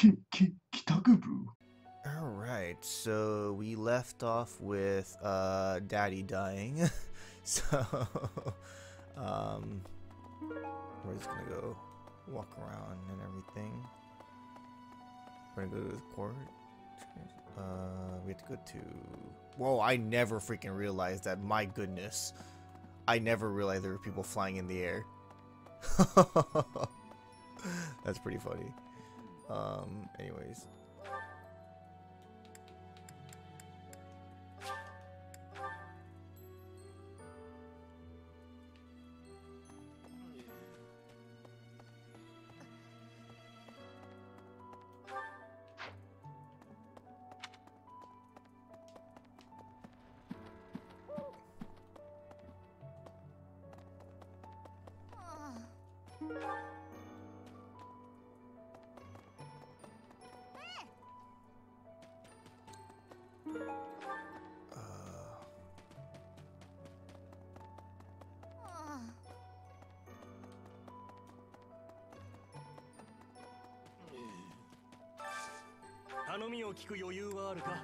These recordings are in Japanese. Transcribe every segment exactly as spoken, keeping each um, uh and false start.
Alright, so we left off with uh, Daddy dying. So, um, we're just gonna go walk around and everything. We're gonna go to the court. Uh, we have to go to... Whoa, I never freaking realized that. My goodness. I never realized there were people flying in the air. That's pretty funny. Um, anyways. Uh, 頼みを聞く余裕はあるか。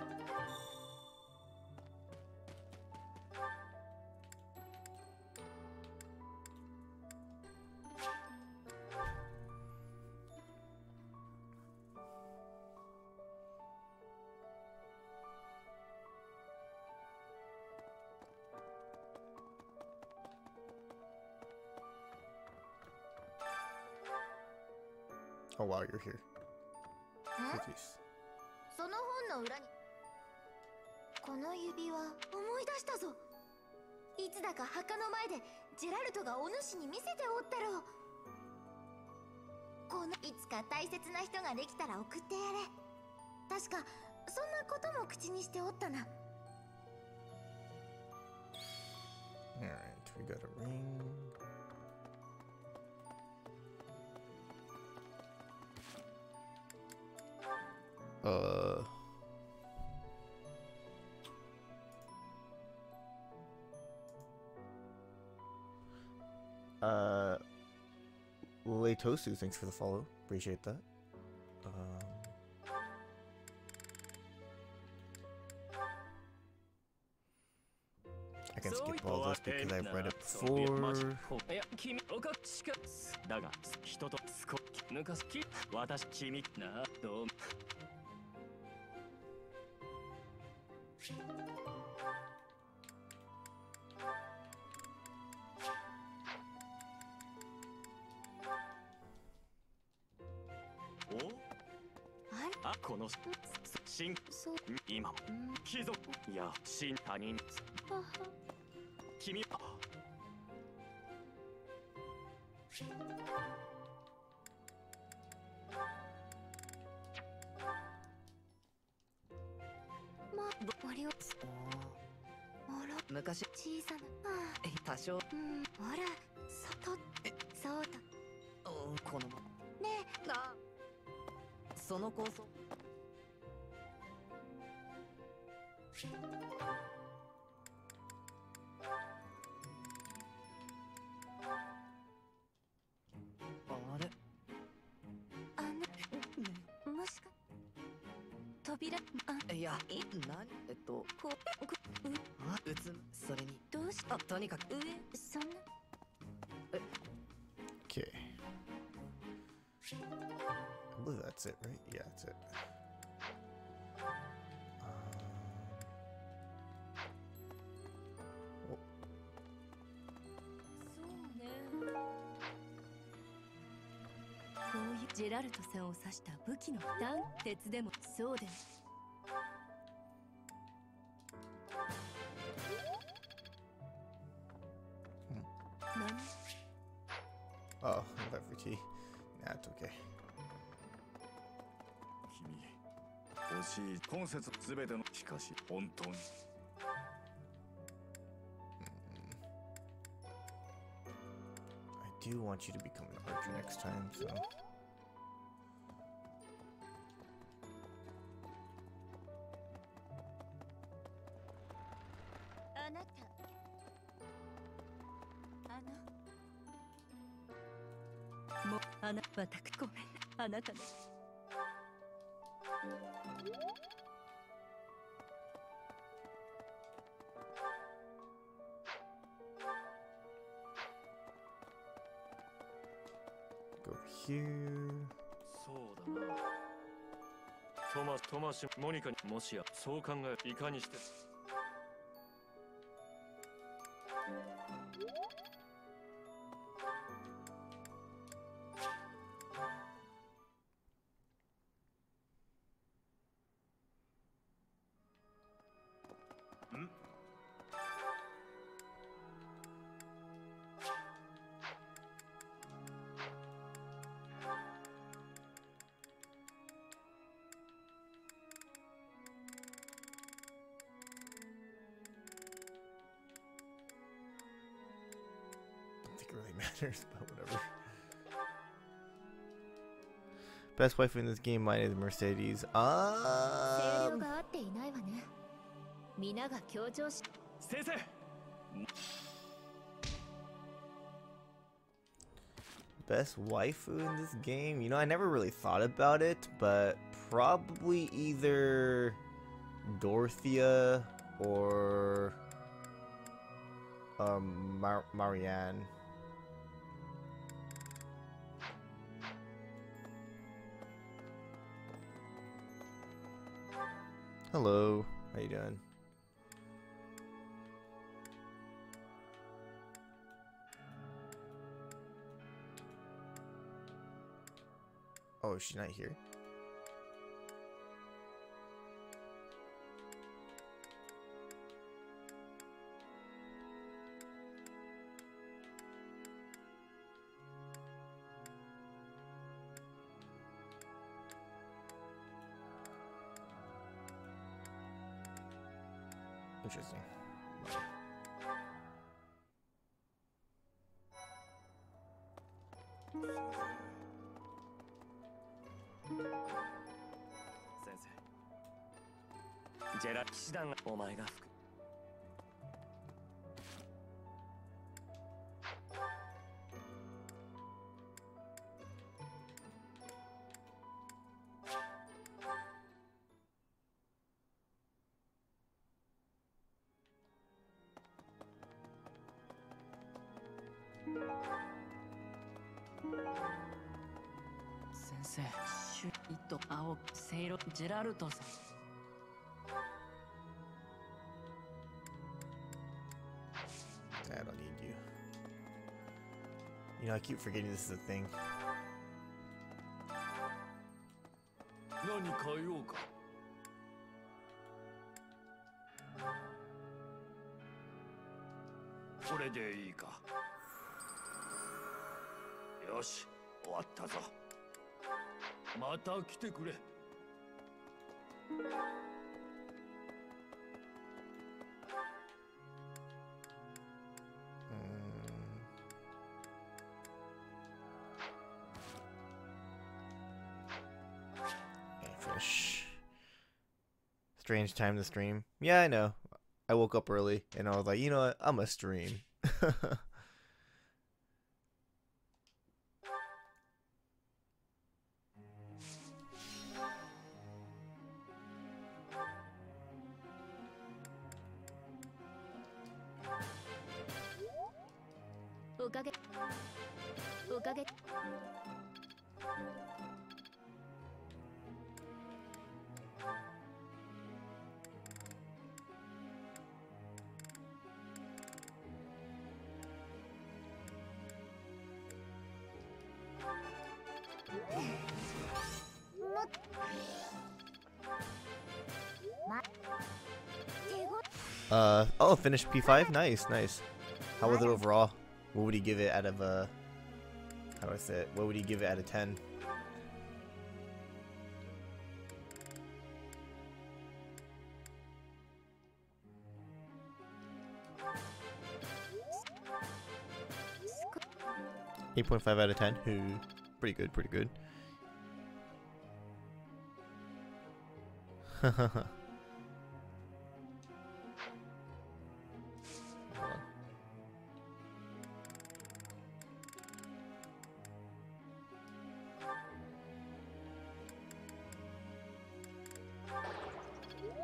Oh wow, you're here. Cookies. その本の裏にこの指輪思い出したぞ。いつだか墓の前でジェラルトがお主に見せておったろう。このいつか大切な人ができたら送ってやれ。確かそんなことも口にしておったな。 Alright, we got a ring. Uh... Uh... Leitosu, thanks for the follow. Appreciate that. Um... I can skip all this because I've read it before. 昔小さな多少うんほら外そうだこのまねえなその構想あれあのもしか扉あいや何えっとこうあうつそれにどうしあとにかく上そんなえ Okay. I believe that's it, right? Yeah, that's it. Um, oh. こういうジェラルトさんを指した武器の弾鉄でもそうで Oh, every Nah, it's okay. 欲しい今節すべてのしかし本当に I do want you to become an archer next time, so. Go here. そうだな。トマトマシモニカにもしやそう考えいかにして。 It really matters, but whatever. Best wife in this game, mine is Mercedes. Um, best waifu in this game? You know, I never really thought about it, but probably either Dorothea or um, Mar Marianne. Hello, how you doing? Oh, she's not here? Interesting. Sensei. ジェラ騎士団がお前が吹く。先生、シュイと青、セイロ、ジェラルトさん。 I don't need you. You know, I keep forgetting this is a thing. 何か用か。これでいいか。よし、終わったぞ。また来てくれ。 Finish. Strange time to stream. Yeah, I know. I woke up early and I was like, you know what? I'm gonna stream. Uh oh, finished P five. Nice, nice. How was it overall? What would he give it out of uh? How do I say it? What would he give it out of ten? Eight point five out of ten. Who? Pretty good. Pretty good.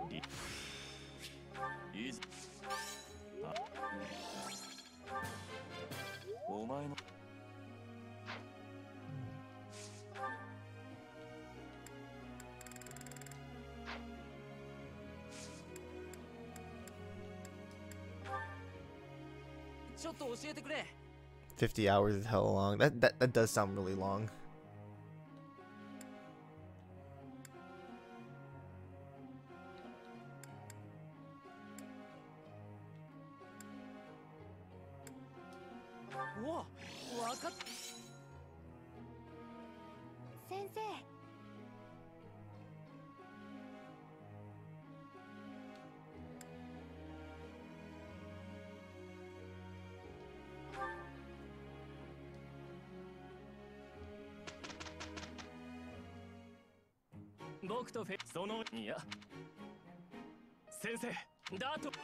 いいぞ。あお前のちょっと教えてくれ。 fifty hours is hella long. That, that that does sound really long. おわかっ先生。 僕とフェそのいや先生だと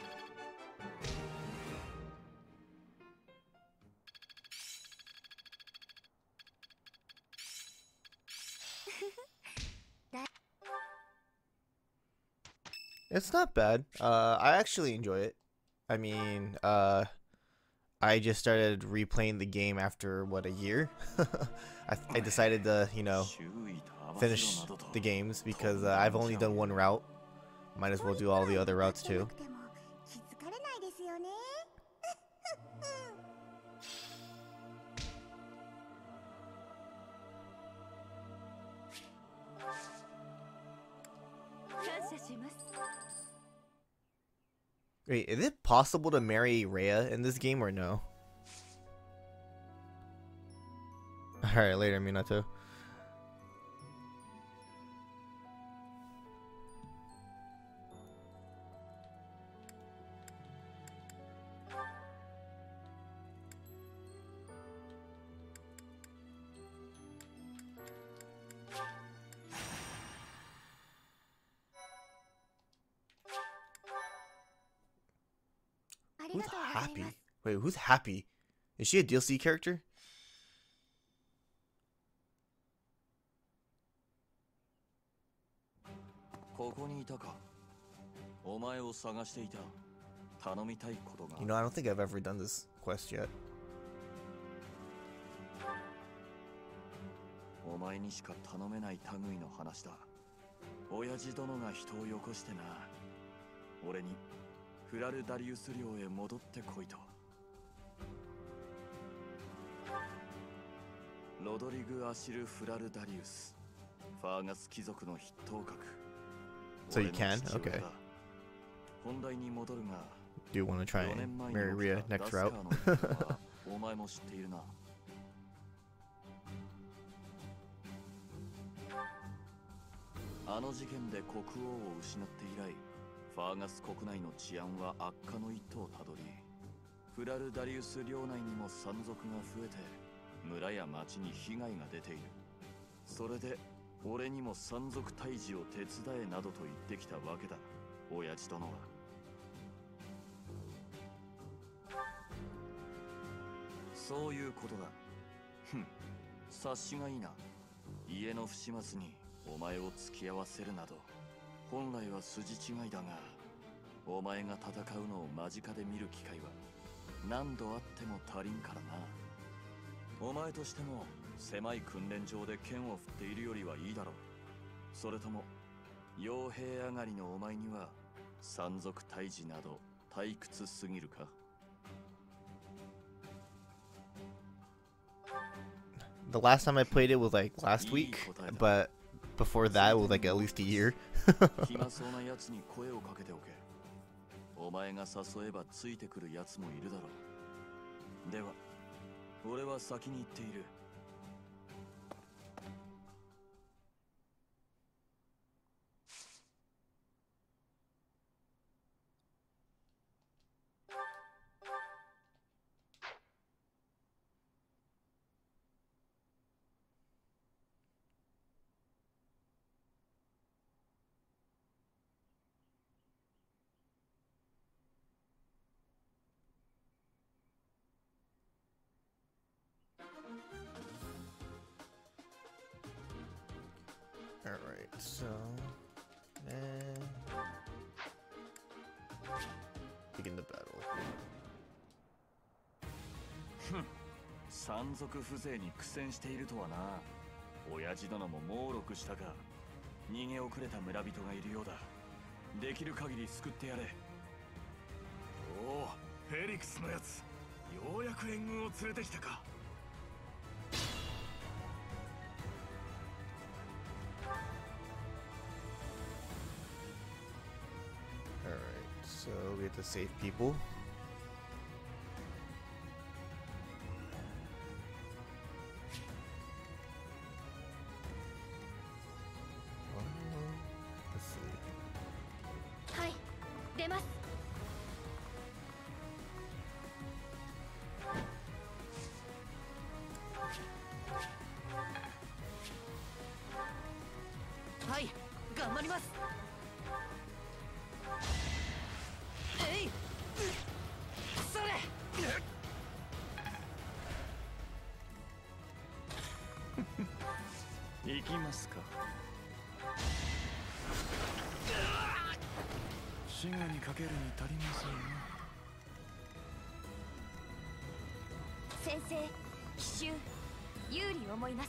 It's not bad. Uh, I actually enjoy it. I mean, uh, I just started replaying the game after what, a year. I, I decided to, you know, finish the games because uh, I've only done one route. Might as well do all the other routes too. Wait, is it possible to marry Rhea in this game or no? Alright, later, Minato. Who's happy? Wait, who's happy? Is she a D L C character? ここにいたか。お前を探していた。頼みたいことが。 You know, I don't think I've ever done this quest yet. お前にしか頼めない類の話だ。親父殿が人をよこしてな。俺にフラルダリウス領へ戻ってこいと。ロドリグ・アシル・フラルダリウス。ファーガス貴族の筆頭格。 So you can? Okay. 本題に戻るが。 Do you want to try and marry Rhea next route? お前も知っているな。あの事件で国王を失って以来、ファーガス国内の治安は悪化の一途をたどり、フラルダリウス領内にも山賊が増えて、村や町に被害が出ている。それで、俺にも山賊退治を手伝えなどと言ってきたわけだ、親父殿は。そういうことだ。ふん、察しがいいな。家の不始末にお前を付き合わせるなど、本来は筋違いだが、お前が戦うのを間近で見る機会は何度あっても足りんからな。お前としても狭い訓練場で剣を振っているよりはいいだろう。それとも傭兵上がりのお前には山賊退治など退屈すぎるか。 The last time I played it was like last week, but before that it was like at least a year. 暇そうなやつに声をかけておけ。お前が誘えばついてくるやつもいるだろう。では、俺は先に行っている。 Alright, so... Eh, 山賊風情に苦戦しているとはな。親父殿も猛録したか。逃げ遅れた村人がいるようだ。できる限り救ってやれ。 おお、フェリクスのやつ、ようやく援軍を連れてきたか。 Alright, so we have to save people. Let's see. はい、出ます。 はい、頑張ります。えい、それ。 行きますか。 滋賀にかけるに足りませんな。 先生、奇襲有利思います。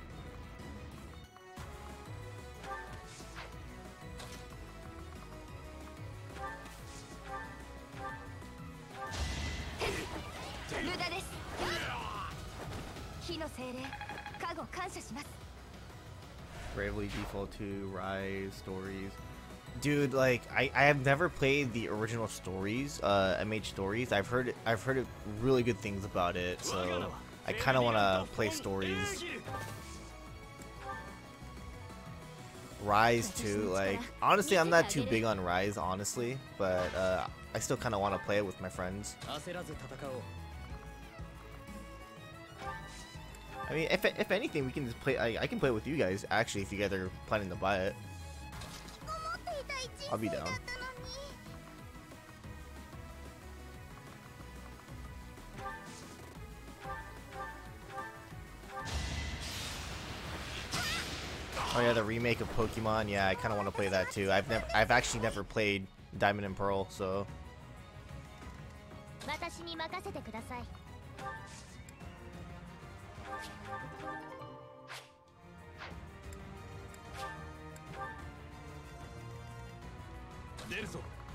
無駄です。火の精霊、加護感謝します。 Bravely Default two, Rise, Stories. Dude, like I, I have never played the original Stories, uh, M H Stories. I've heard I've heard really good things about it, so I kind of want to play Stories. Rise too, like honestly, I'm not too big on Rise, honestly, but uh, I still kind of want to play it with my friends. I mean, if if anything, we can just play. I, I can play it with you guys. Actually, if you guys are planning to buy it, I'll be down. Oh yeah, the remake of Pokemon. Yeah, I kind of want to play that too. I've never, I've actually never played Diamond and Pearl, so. 私に任せてください。 出るぞ。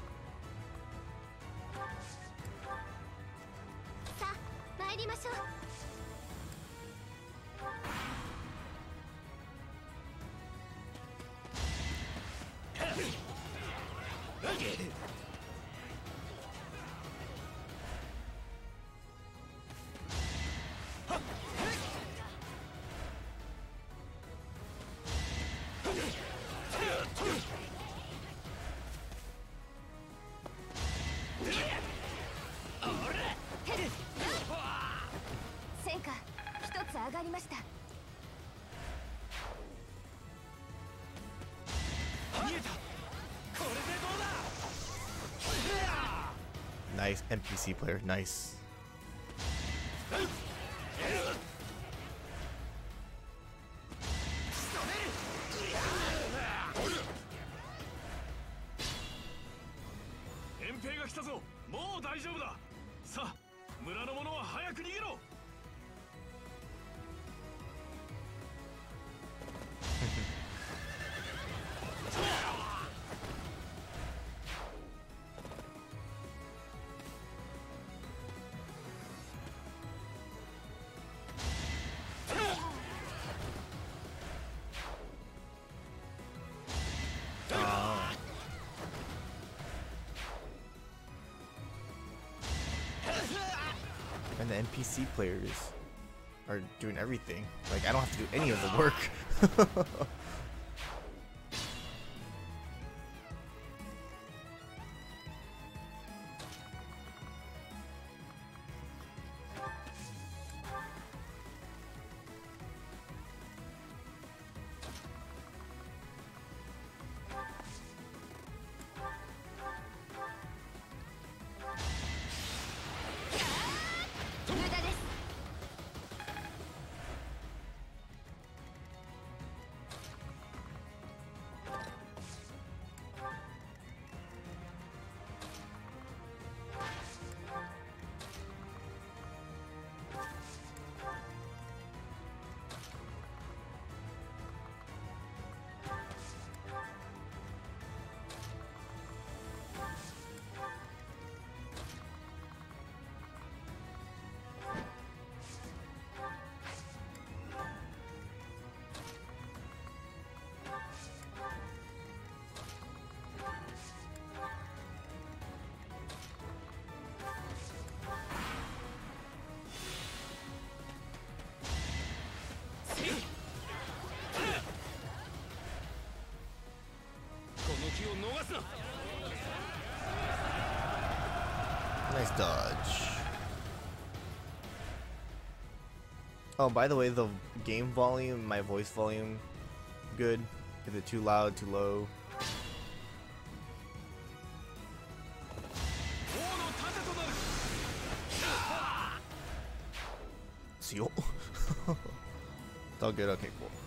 さあ、参りましょう。戦果一つ上がりました。 Nice N P C player, nice. And the N P C players are doing everything. Like, I don't have to do any of the work. Nice dodge. Oh, by the way, the game volume, my voice volume, good. Is it too loud, too low? Seal. It's all good. Okay, cool.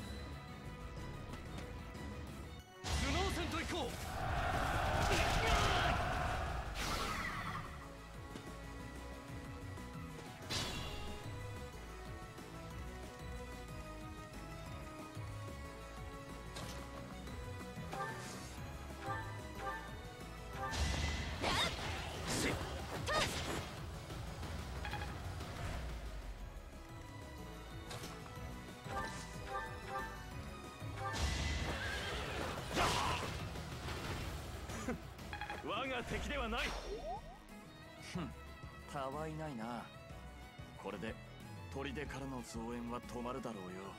たわいないな。これで砦からの増援は止まるだろうよ。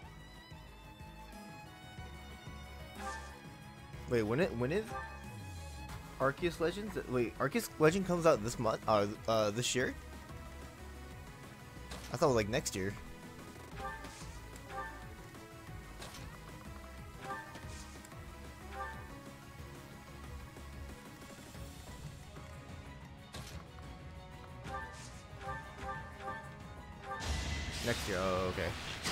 Wait, when it when is Arceus Legends? Wait, Arceus Legend comes out this month? Uh, uh, this year? I thought it was like next year. Next year. Oh, okay.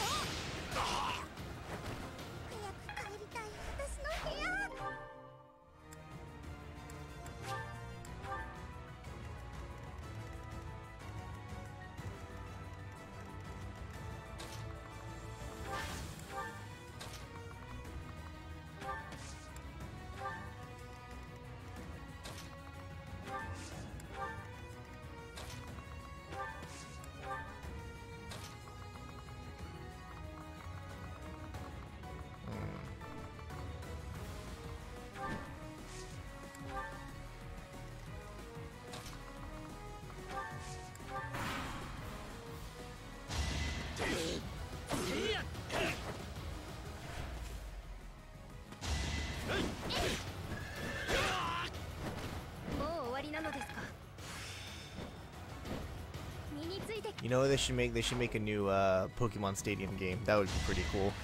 You know, they should make they should make a new uh, Pokemon Stadium game. That would be pretty cool.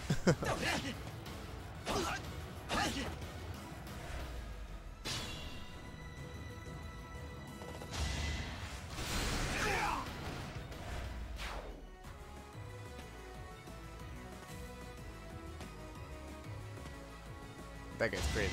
That guy's crazy.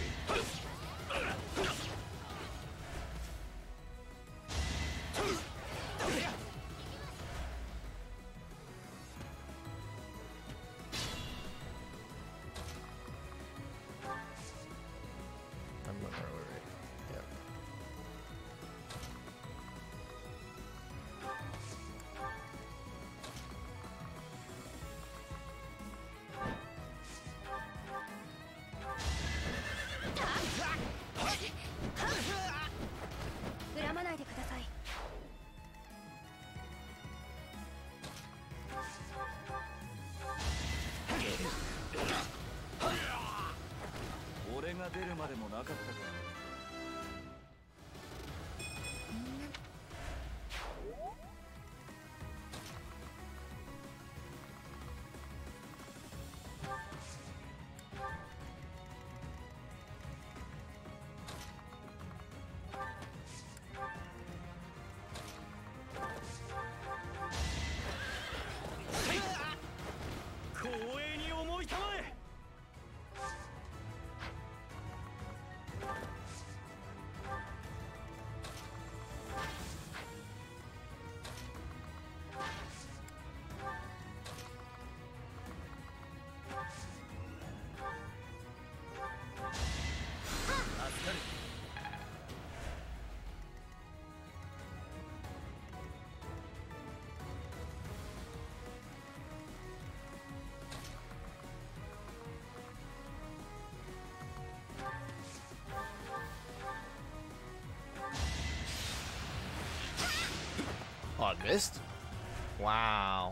Oh, it missed? Wow.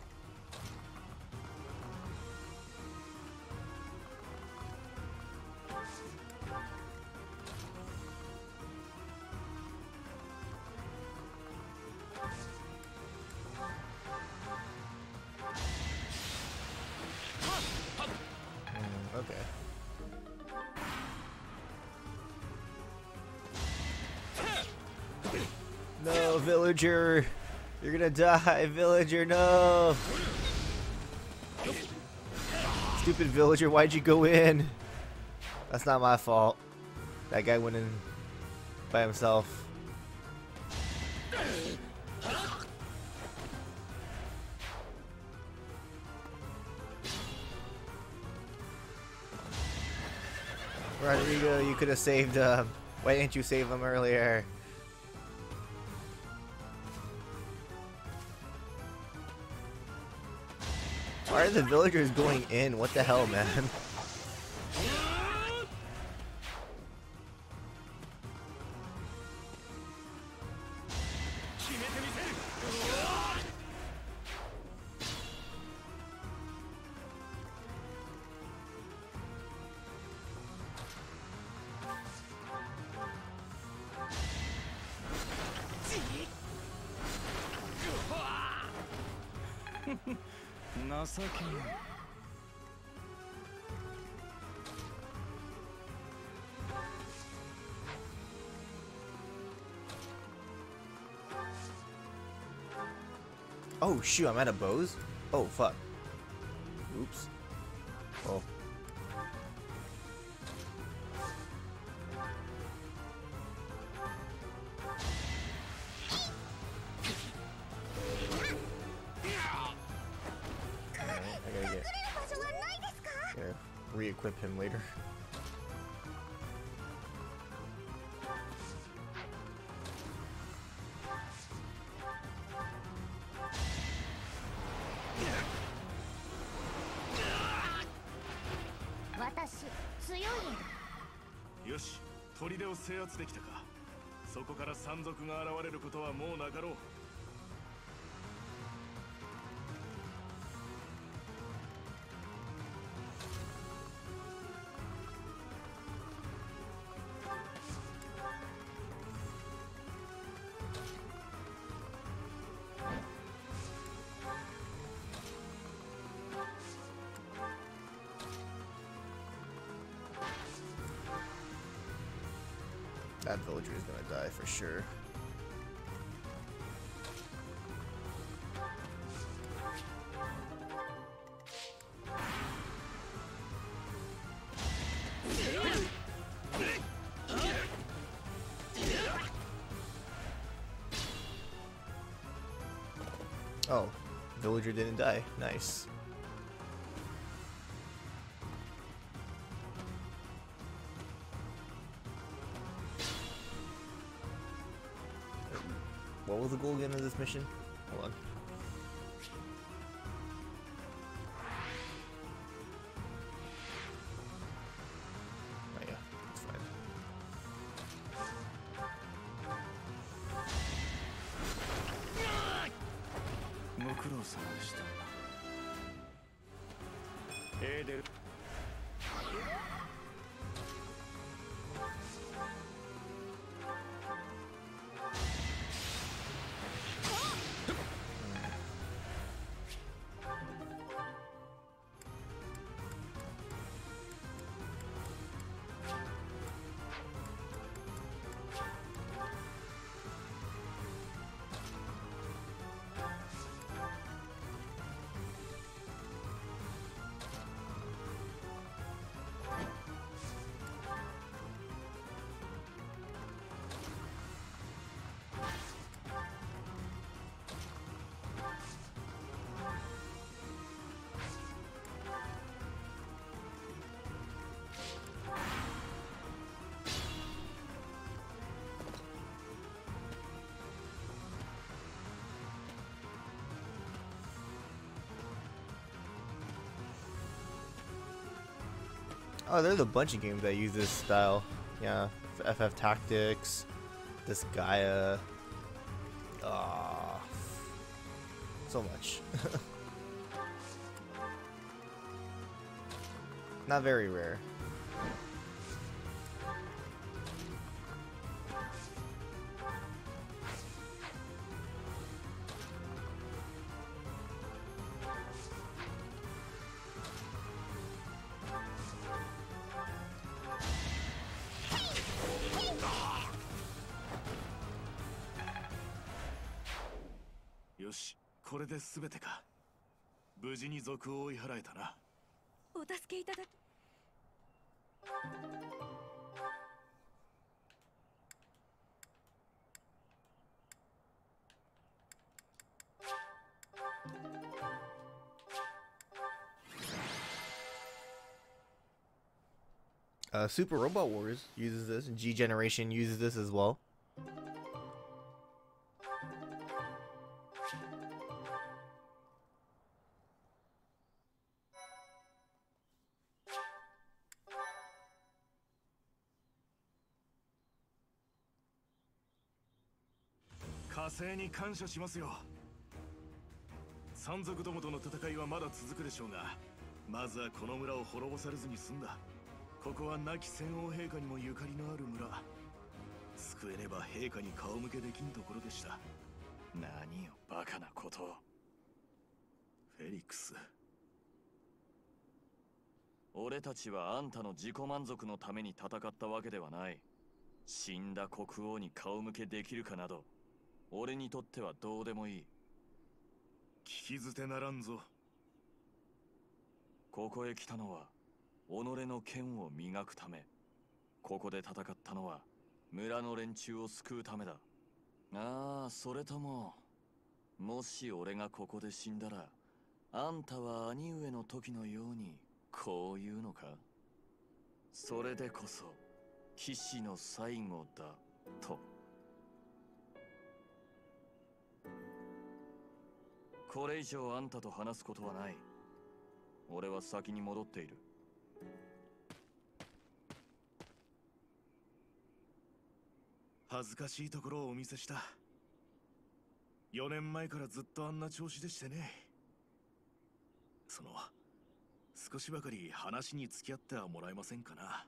No, villager! You're gonna die, villager, no! Stupid villager, why'd you go in? That's not my fault. That guy went in by himself. Rodrigo, you could have saved him. Why didn't you save him earlier? Why are the villagers going in? What the hell, man? Oh shoot, I'm out of bows? Oh fuck. Oops. Oh. Re-equip him later. よし、砦を制圧できたか。そこから山賊が現れることはもうなかろう。 That villager is gonna die for sure. Oh, villager didn't die. Nice. What was the goal again of this mission? Hold on. Oh yeah, it's fine. Oh, there's a bunch of games that use this style. Yeah, F F Tactics, this Gaia. Ah, so much. Not very rare. し、これで全てか。無事に賊を追い払えたな。 お助けいただき。 Uh, Super Robot Wars uses this, and G Generation uses this as well. Kaseiに感謝しますよ。山賊どもとの戦いはまだ続くでしょうが、まずはこの村を滅ぼされずに済んだ。ここは亡き先王陛下にもゆかりのある村。救えねば陛下に顔向けできんところでした。 何よバカなことを。 フェリックス、 俺たちはあんたの自己満足のために戦ったわけではない。死んだ国王に顔向けできるかなど俺にとってはどうでもいい。 聞き捨てならんぞ。 ここへ来たのは己の剣を磨くため。ここで戦ったのは村の連中を救うためだ。ああ、それとももし俺がここで死んだらあんたは兄上の時のようにこう言うのか。それでこそ騎士の最後だと。これ以上あんたと話すことはない。俺は先に戻っている。 恥ずかしいところをお見せした。よねんまえからずっとあんな調子でしてね。その少しばかり話に付き合ってはもらえませんかな。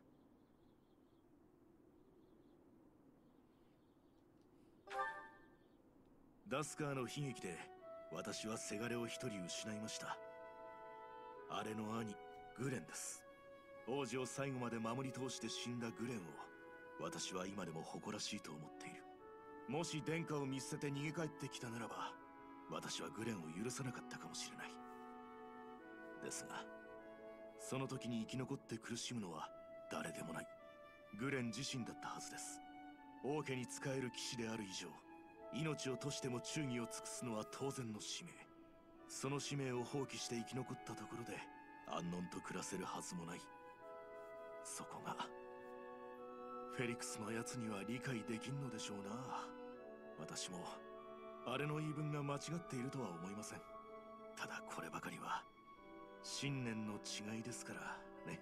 ダスカーの悲劇で私はせがれを一人失いました。あれの兄グレンです。王子を最後まで守り通して死んだグレンを私は今でも誇らしいと思っている。もし殿下を見捨てて逃げ帰ってきたならば私はグレンを許さなかったかもしれない。ですがその時に生き残って苦しむのは誰でもないグレン自身だったはずです。王家に仕える騎士である以上命を賭しても忠義を尽くすのは当然の使命。その使命を放棄して生き残ったところで安穏と暮らせるはずもない。そこがフェリックスのやつには理解できんのでしょうな。私もあれの言い分が間違っているとは思いません。ただこればかりは信念の違いですからね。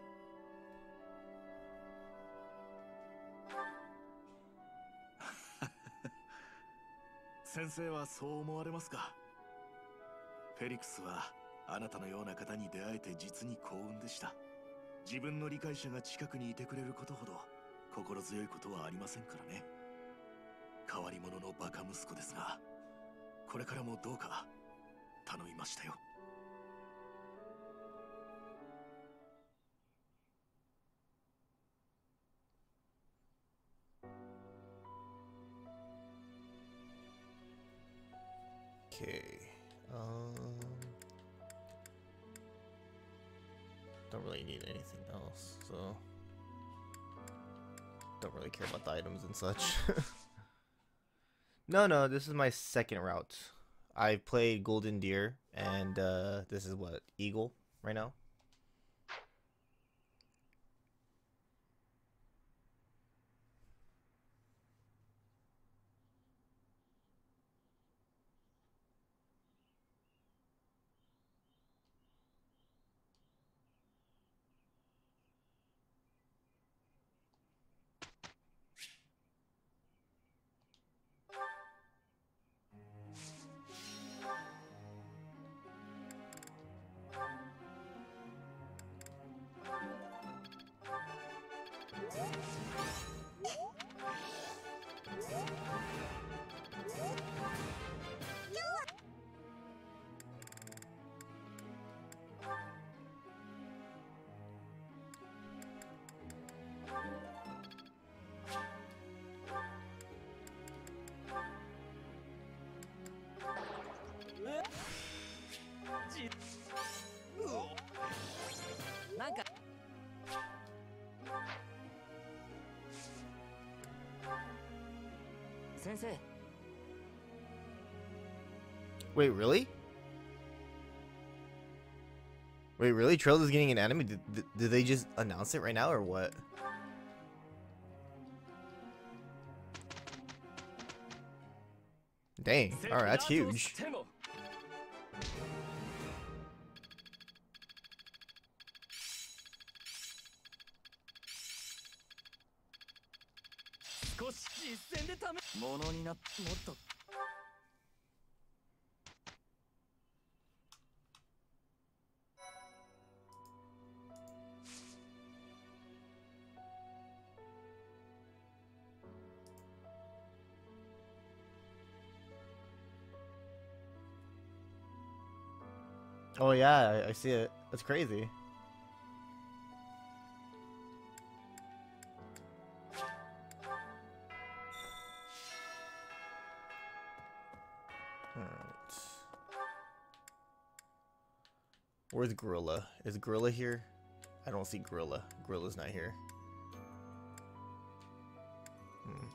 先生はそう思われますか。フェリックスはあなたのような方に出会えて実に幸運でした。自分の理解者が近くにいてくれることほど心強いことはありませんからね。変わり者のバカ息子ですが、これからもどうか頼みましたよ。 Okay. Um, don't really need anything else, so don't really care about the items and such. No, no, this is my second route. I played Golden Deer, and uh, this is what, Eagle right now. 先生。 Wait, really? Wait, really? Trail is getting an anime? Did, did, did they just announce it right now or what? Dang. Alright, that's huge. 少し実践でためものになっもっと Oh yeah, I, I see it. That's crazy. Alright. Where's Gorilla? Is Gorilla here? I don't see Gorilla. Gorilla's not here. Hmm.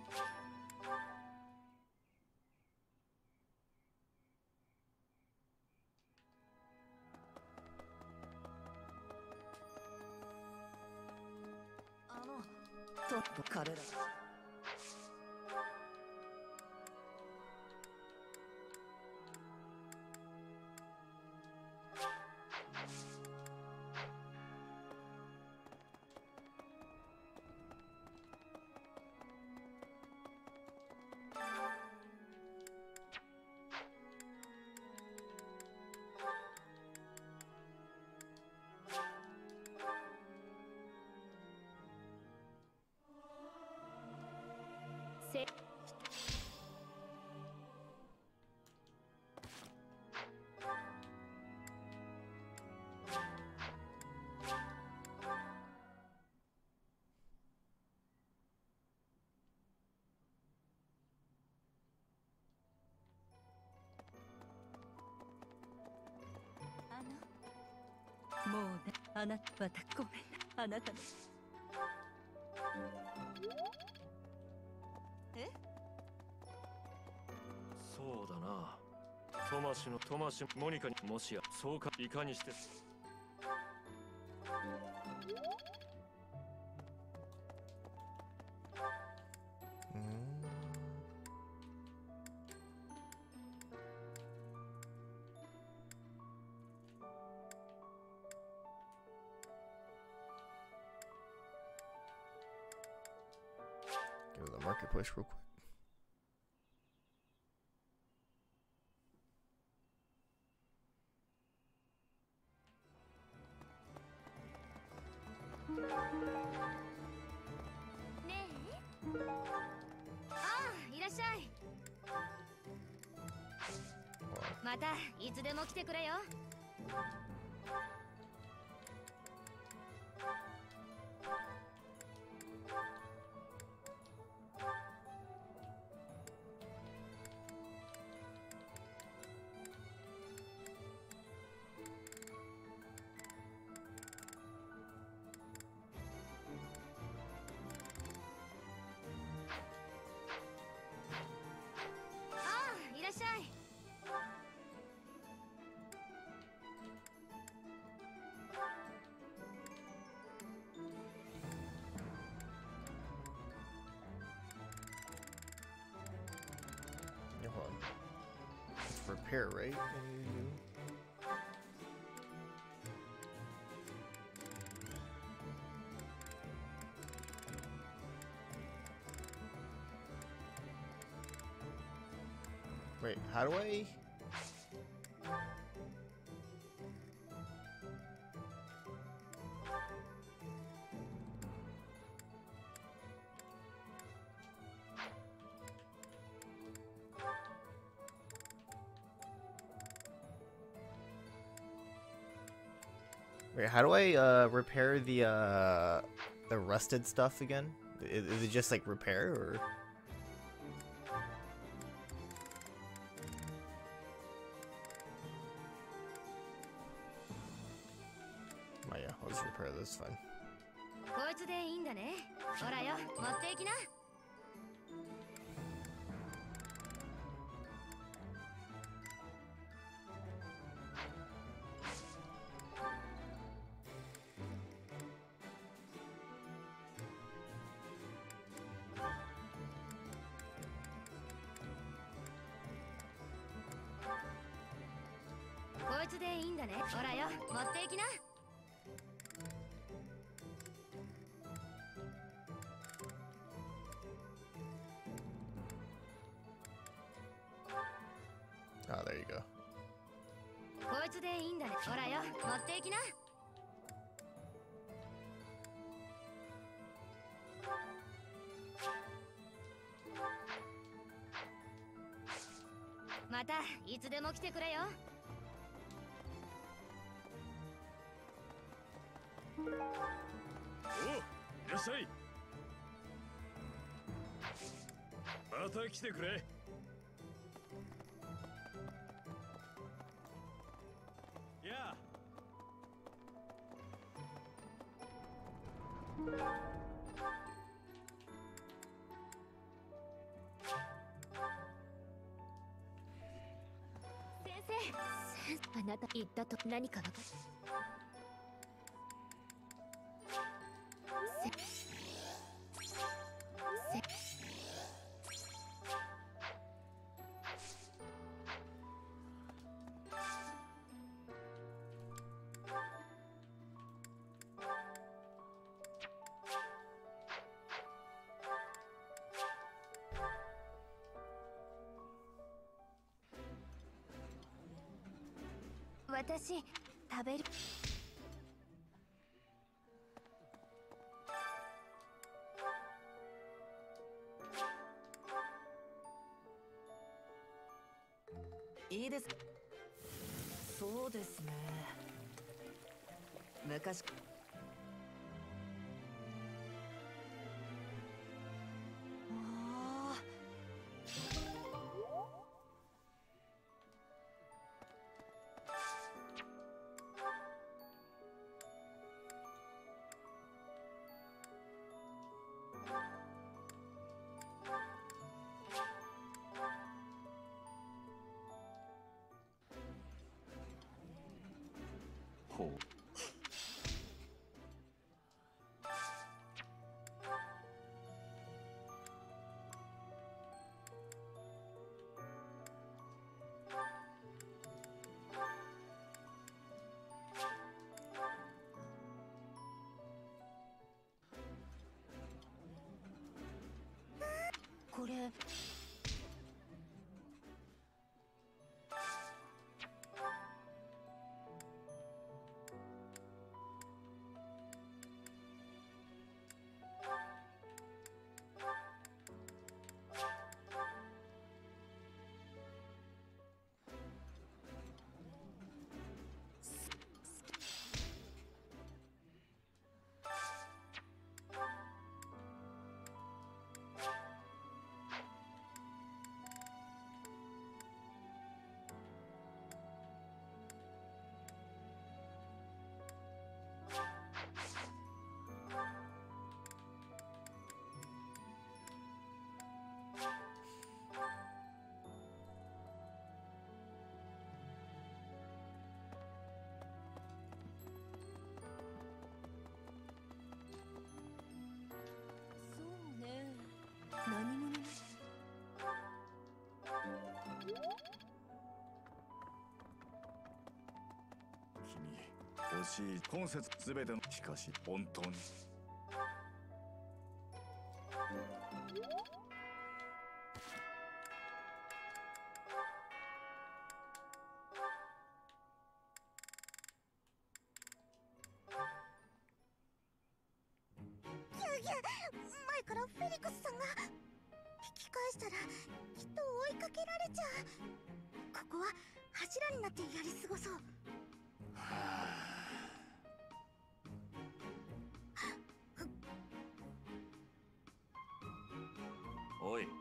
もうね、あなた、またごめんな、あなたの。え？ そうだな。トマシのトマシモニカにもしやそうかいかにして。 Go to the market push real quick. Yeah, hold on. It's repair, right? Wait, how do I? Wait, how do I uh, repair the uh, the rusted stuff again? Is, is it just like repair or? Oh yeah, I'll just repair this. Fine. こいつでいいんだね。ほらよ、持っていきな。 いつでいいんだね。ほらよ、持っていきな。 Oh, there you go. こいつでいいんだね。ほらよ、持っていきな。またいつでも来てくれよ。 おう、いらっしゃい。また来てくれ。やあ。 先生、あなた言ったと何かわかる？私食べる。 いいです。そうですね。昔。ああ。 ほう。 これ。そうね。何者？ 君欲しい今節すべてのしかし本当に前からフェリクスさんが引き返したらきっと追いかけられちゃう。ここは柱になってやり過ごそう。 おい。 見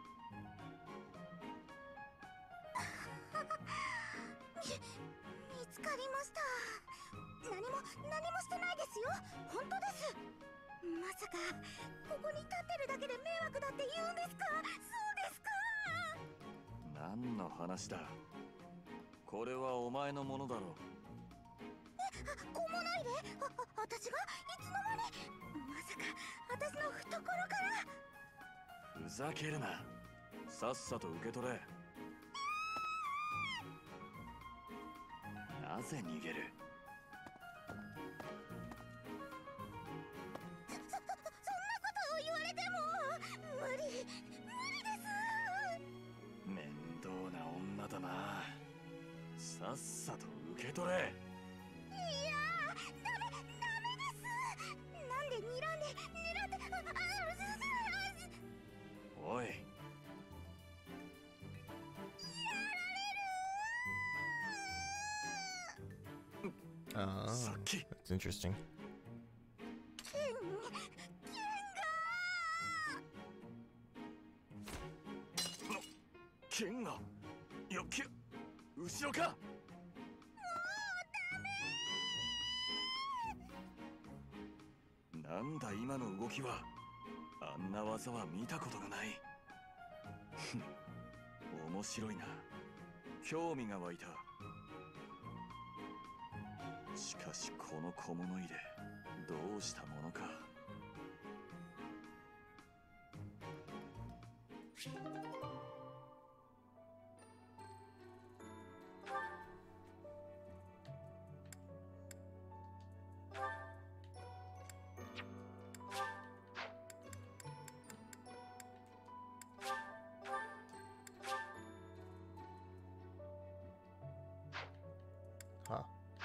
つかりました。何も何もしてないですよ。本当です。まさかここに立ってるだけで迷惑だって言うんですか？そうですか？ 何の話だ。これはお前のものだろう。 え、こもないで。あ、あ、私がいつの間に。まさか私の懐から。 ふざけるな。さっさと受け取れ。 なぜ逃げる？ そ、そ、そんなことを言われても無理、無理です。 面倒な女だな。さっさと受け取れ。 いやー、ダメ、ダメです。なんで睨んで、睨んで、あ、あ、 おい。 Ah, Saki. that's interesting. 剣がよっけ後ろか。なんだ今の動きは。あんな技は見たことがない。ふん、面白いな。興味が湧いた。しかしこの小物入れどうしたものか。 Huh.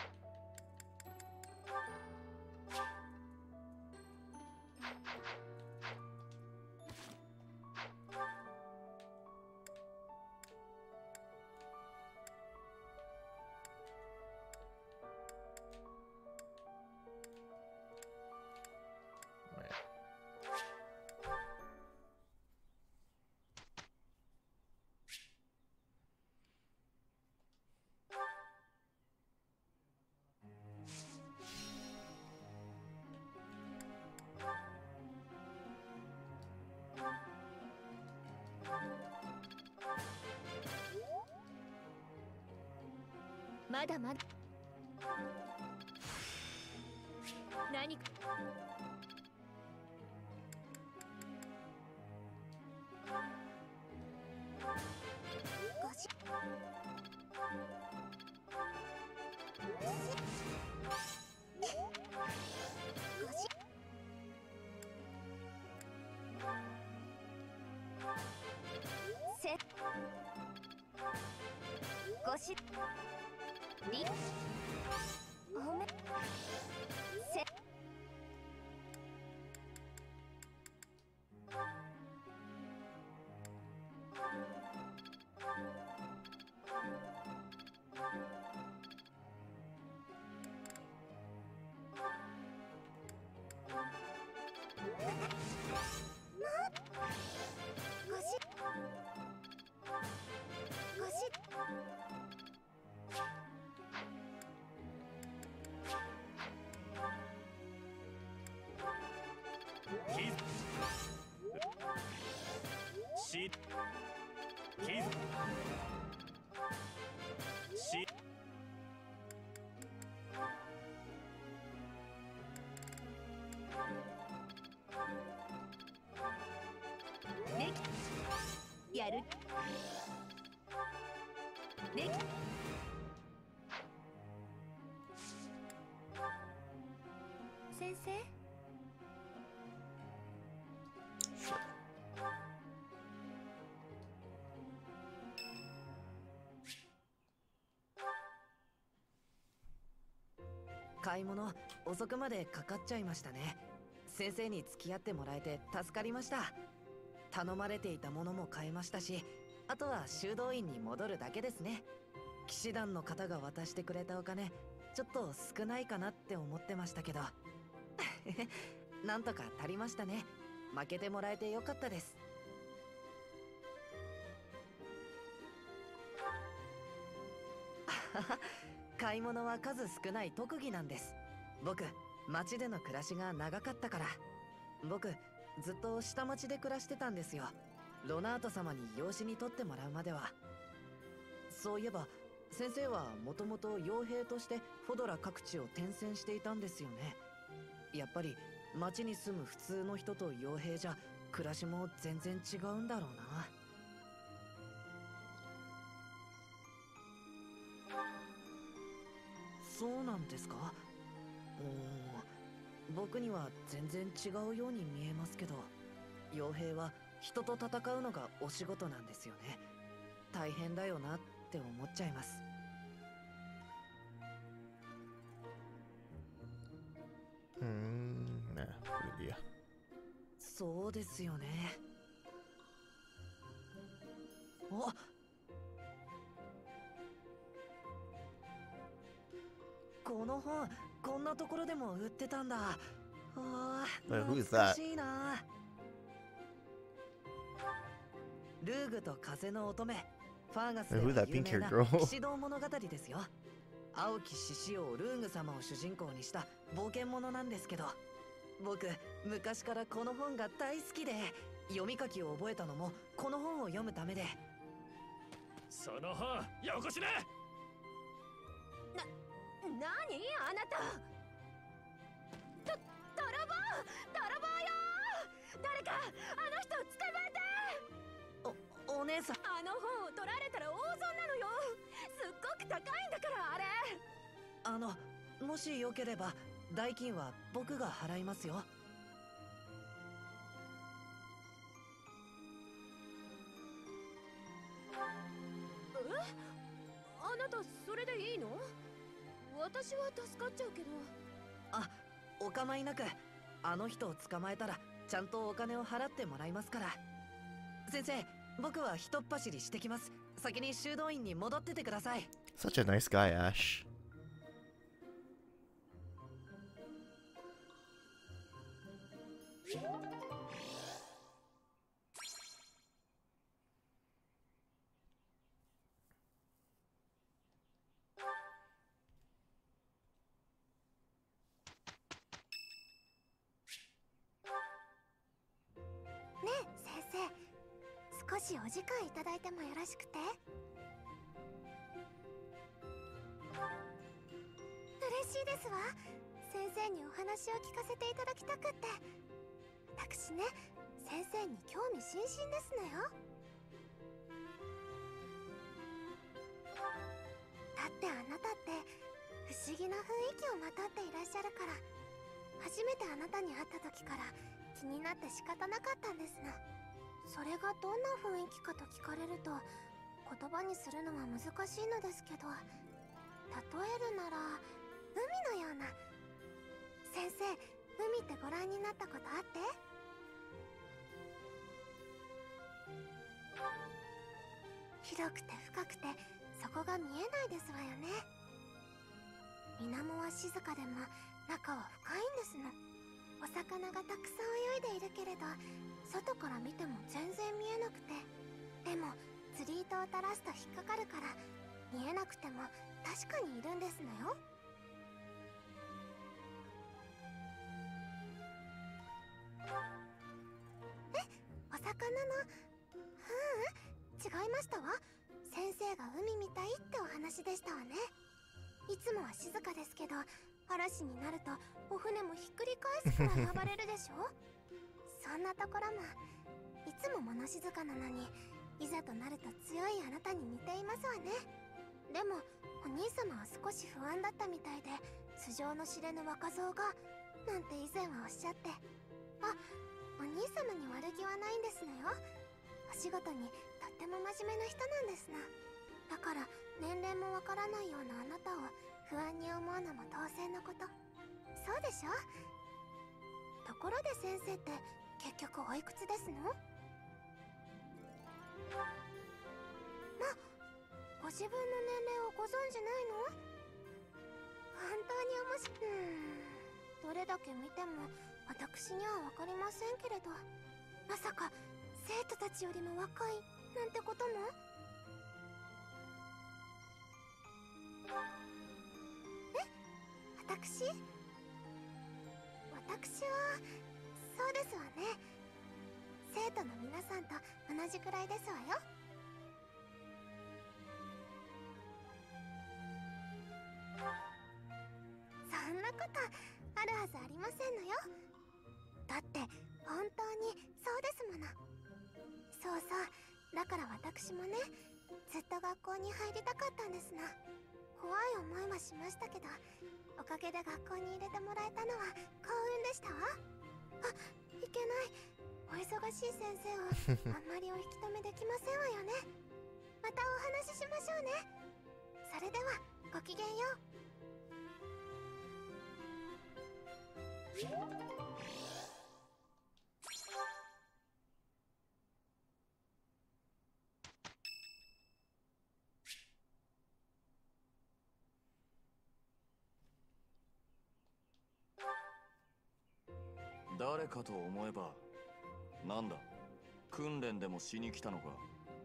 Right. まだまだ何かごし、ごし、せ、ごし、り、おめ、せ、ごし、ごし、 し、き、し、 できやるでき先生買い物遅くまでかかっちゃいましたね。先生に付き合ってもらえて助かりました。頼まれていたものも買えましたし、あとは修道院に戻るだけですね。騎士団の方が渡してくれたお金ちょっと少ないかなって思ってましたけどなんとか足りましたね。負けてもらえてよかったです。買い物は数少ない特技なんです。僕町での暮らしが長かったから。僕ずっと下町で暮らしてたんですよ。ロナート様に養子に取ってもらうまでは。そういえば先生はもともと傭兵としてフォドラ各地を転戦していたんですよね。やっぱり町に住む普通の人と傭兵じゃ暮らしも全然違うんだろうな。 そうなんですか？うーん、僕には全然違うように見えますけど、傭兵は人と戦うのがお仕事なんですよね。大変だよなって思っちゃいます。 うーん、nah, good idea. そうですよね。お、この本こんなところでも売ってたんだ。ああ、 Wait, who's 懐か that? しいな。ルーグと風の乙女、ファーガスで Wait, who's は that 有 pink 名 haired な girl? 騎士道物語ですよ。青き獅子王ルーグ様を主人公にした冒険者なんですけど、僕昔からこの本が大好きで、読み書きを覚えたのもこの本を読むためで。 その本よこしね。 な、何あなた。と、泥棒泥棒よ。誰かあの人を捕まえて。 お、お姉さん、 あの本を取られたら大損なのよ。すっごく高いんだからあれ。 あの、もしよければ代金は僕が払いますよ。 え？あなたそれでいいの？私は助かっちゃうけど。 あ、お構いなく。あの人を捕まえたらちゃんとお金を払ってもらいますから。先生、僕はひとっ走りしてきます。先に修道院に戻っててください。 Such a nice guy, Ash. ねえ先生、少しお時間いただいてもよろしくて。嬉しいですわ。先生にお話を聞かせていただきたくって。私ね、先生に興味津々ですのよ。だってあなたって不思議な雰囲気をまとっていらっしゃるから、初めてあなたに会った時から気になって仕方なかったんですの。それがどんな雰囲気かと聞かれると言葉にするのは難しいのですけど、例えるなら海のような。先生、海ってご覧になったことあって？広くて深くて底が見えないですわよね。水面は静かでも中は深いんですの。お魚がたくさん泳いでいるけれど、外から見ても全然見えなくて、でも釣り糸を垂らすと引っかかるから見えなくても確かにいるんですのよ。え、お魚の？ううん、違いましたわ。先生が海みたいってお話でしたわね。いつもは静かですけど、嵐になるとお船もひっくり返すくらい暴れるでしょ。そんなところもいつも物静かなのに、いざとなると強いあなたに似ていますわね。でもお兄様は少し不安だったみたいで、素性の知れぬ若造がなんて以前はおっしゃって。あ、お兄様に悪気はないんですのよ。お仕事にとっても真面目な人なんですな。だから年齢もわからないようなあなたを不安に思うのも当然のこと。そうでしょ。ところで先生って結局おいくつですの？ま、ご自分の年齢をご存じないの？本当におもしうーんどれだけ見ても私には分かりませんけれど、まさか生徒たちよりも若いなんてことも？え？私？私はそうですわね。生徒の皆さんと同じくらいですわよ。そんなことあるはずありませんのよ。だって本当にそうですもの。そうそう、だから私もね、ずっと学校に入りたかったんですな。 怖い思いはしましたけど、おかげで学校に入れてもらえたのは幸運でしたわ。あ、いけない。お忙しい先生をあんまりお引き止めできませんわよね。またお話ししましょうね。それではごきげんよう。 誰かと思えば、なんだ、訓練でもしに来たのか。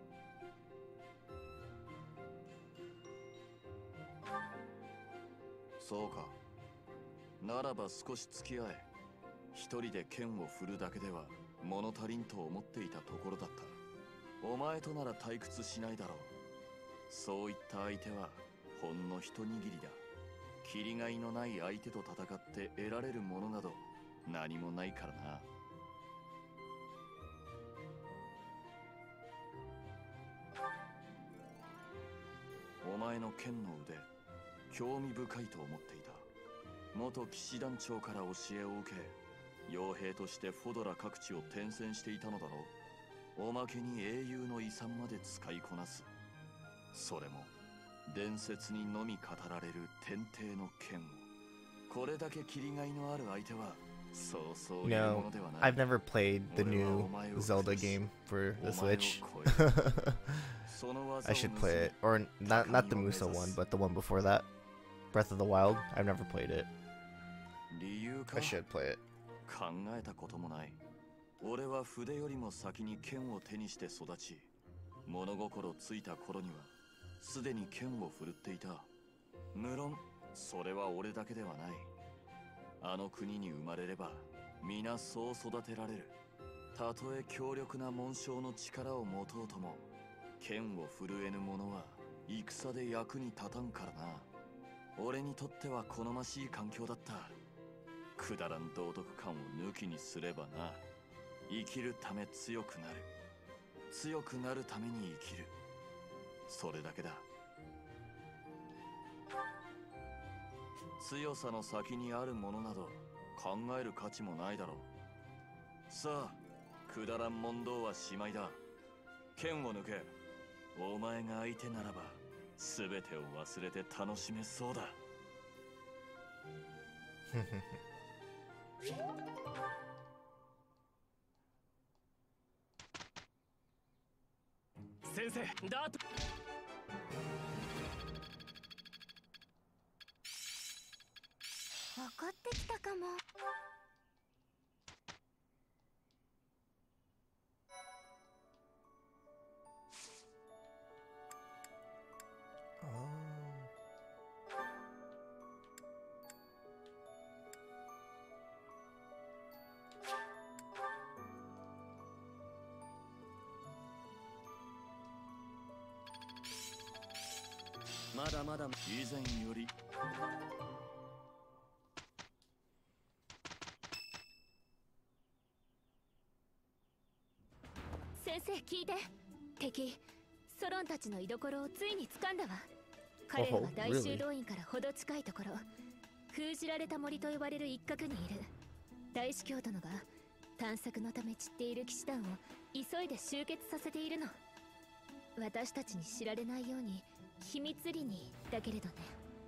そうか。ならば少し付き合え。一人で剣を振るだけでは物足りんと思っていたところだった。お前となら退屈しないだろう。そういった相手はほんの一握りだ。切りがいのない相手と戦って得られるものなど何もないからな。お前の剣の腕、興味深いと思っていた。元騎士団長から教えを受け、傭兵としてフォドラ各地を転戦していたのだろう。おまけに英雄の遺産まで使いこなす。それも伝説にのみ語られる天帝の剣を。これだけ切りがいのある相手はそうそういうものではない。 No, I've never played the new Zelda game for the Switch. I should play it, or not not the Musa one, but the one before that, Breath of the Wild. I've never played it. I should play it. 考えたこともない。俺は筆よりも先に剣を手にして育ち、物心ついた頃にはすでに剣を振るっていた。無論それは俺だけではない。あの国に生まれれば皆そう育てられる。たとえ強力な紋章の力を持とうとも、剣を振るえぬ者は戦で役に立たんからな。俺にとっては好ましい環境だった。くだらん道徳感を抜きにすればな。生きるため強くなる。強くなるために生きる。それだけだ。強さの先にあるものなど考える価値もないだろう。さあ、くだらん問答はしまいだ。剣を抜け。お前が相手ならば全てを忘れて楽しめそうだ。 先生、だと分かってきたかも。 まだまだ以前より。 先生聞いて。敵ソロンたちの居所をついに掴んだわ。彼らは大修道院からほど近いところ、封じられた森と呼ばれる一角にいる。大司教殿が探索のため散っている騎士団を急いで集結させているの。私たちに知られないように秘密裏にだけれどね。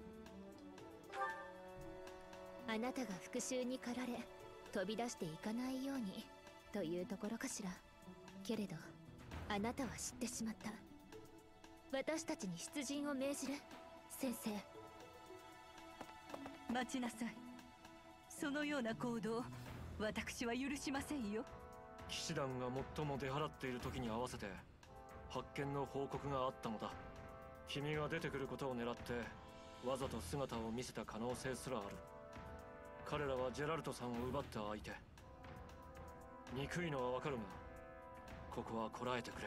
あなたが復讐に駆られ飛び出していかないようにというところかしら。けれどあなたは知ってしまった。私たちに出陣を命じる。先生、 待ちなさい。そのような行動私は許しませんよ。 騎士団が最も出払っている時に合わせて発見の報告があったのだ。君が出てくることを狙ってわざと姿を見せた可能性すらある。彼らはジェラルトさんを奪った相手。憎いのはわかるが、ここはこらえてくれ。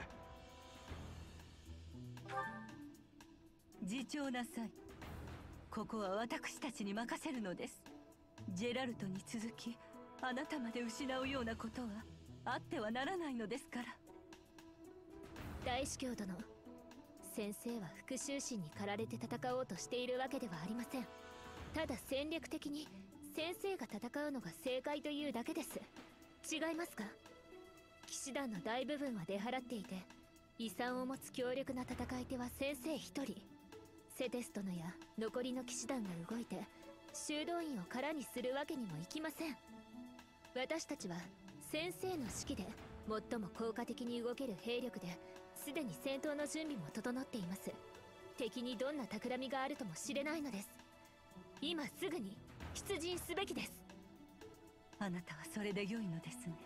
自重なさい。ここは私たちに任せるのです。ジェラルトに続きあなたまで失うようなことはあってはならないのですから。 大司教殿、 先生は復讐心に駆られて戦おうとしているわけではありません。ただ戦略的に先生が戦うのが正解というだけです。違いますか？騎士団の大部分は出払っていて、遺産を持つ強力な戦い手は先生一人。セテストノや残りの騎士団が動いて修道院を空にするわけにもいきません。私たちは先生の指揮で最も効果的に動ける兵力ですでに戦闘の準備も整っています。敵にどんな企みがあるとも知れないのです。今すぐに出陣すべきです。 あなたはそれで良いのですね。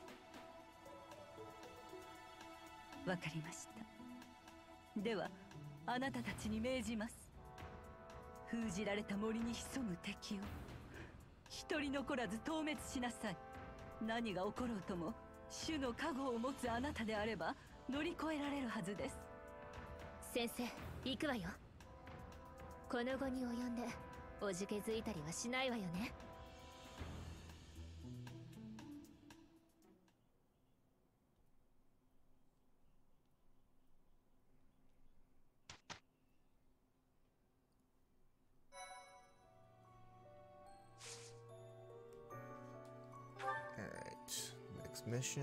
わかりました。ではあなたたちに命じます。封じられた森に潜む敵を一人残らず討滅しなさい。何が起ころうとも主の加護を持つあなたであれば乗り越えられるはずです。 先生、行くわよ。この後に及んでおじけづいたりはしないわよね。 Mission.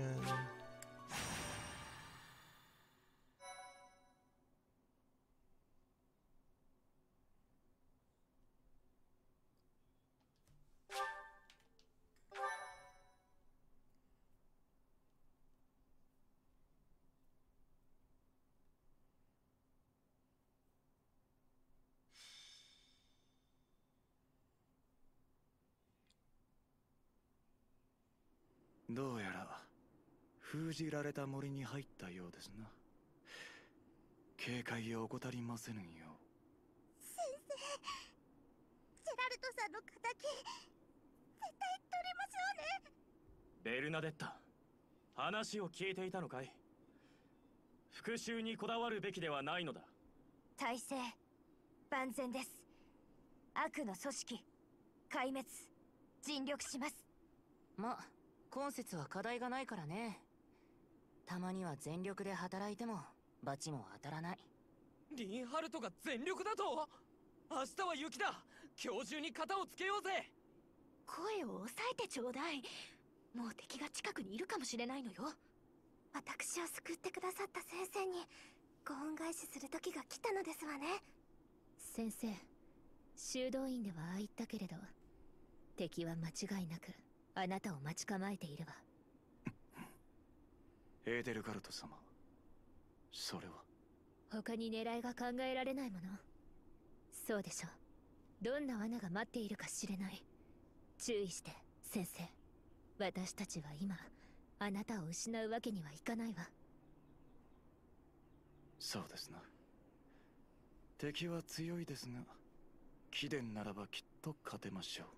Do どうやら封じられた森に入ったようですな。警戒を怠りませぬよう。 先生、ジェラルトさんの敵、絶対取りましょうね。 ベルナデッタ、話を聞いていたのかい？復讐にこだわるべきではないのだ。 体制万全です。悪の組織壊滅、尽力します。 ま、今節は課題がないからね。たまには全力で働いてもバチも当たらない。 リンハルトが全力だと？明日は雪だ。今日中に型をつけようぜ。 声を抑えてちょうだい。もう敵が近くにいるかもしれないのよ。私を救ってくださった先生にご恩返しする時が来たのですわね。先生、修道院ではああ言ったけれど、敵は間違いなくあなたを待ち構えているわ。 エーデルガルト様、それは他に狙いが考えられないもの。そうでしょう。どんな罠が待っているか知れない。注意して先生。私たちは今あなたを失うわけにはいかないわ。 そうですな。敵は強いですが、貴殿ならばきっと勝てましょう。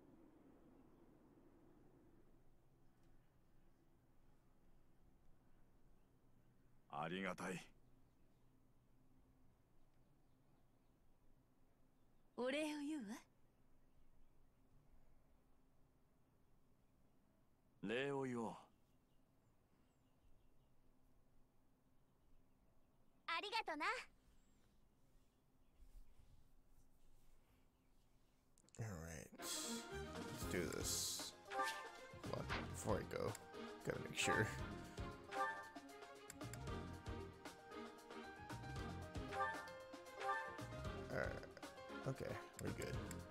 ありがたい。 お礼を言うわ。 礼を言おう。 ありがとな。 Alright, let's do this. Hold on, before I go, gotta make sure. Alright, okay, we're good.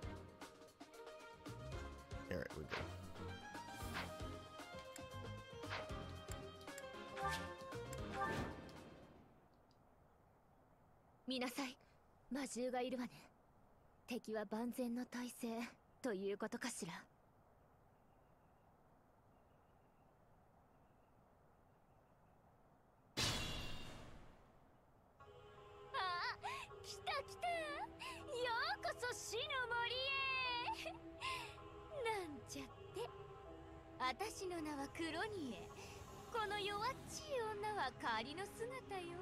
Alright, we're good. Minasai, 魔獣がいるわね。敵は万全の体制ということかしら。あ、来た来た。ようこそ死の森へ。なんちゃって。私の名はクロニエ。この弱っちい女は仮の姿よ。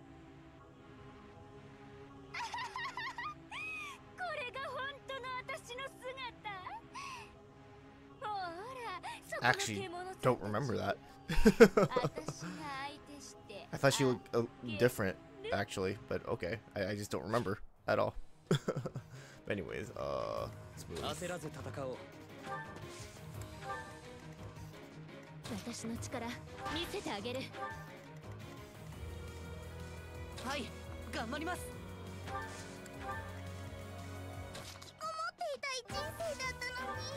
Actually, don't remember that. I thought she looked uh, different actually, but okay. I, I just don't remember at all. But anyways, uh, let's move. 焦らず戦おう。 私の力見せてあげる。 はい、頑張ります。 引きこもっていたい人生だったのに。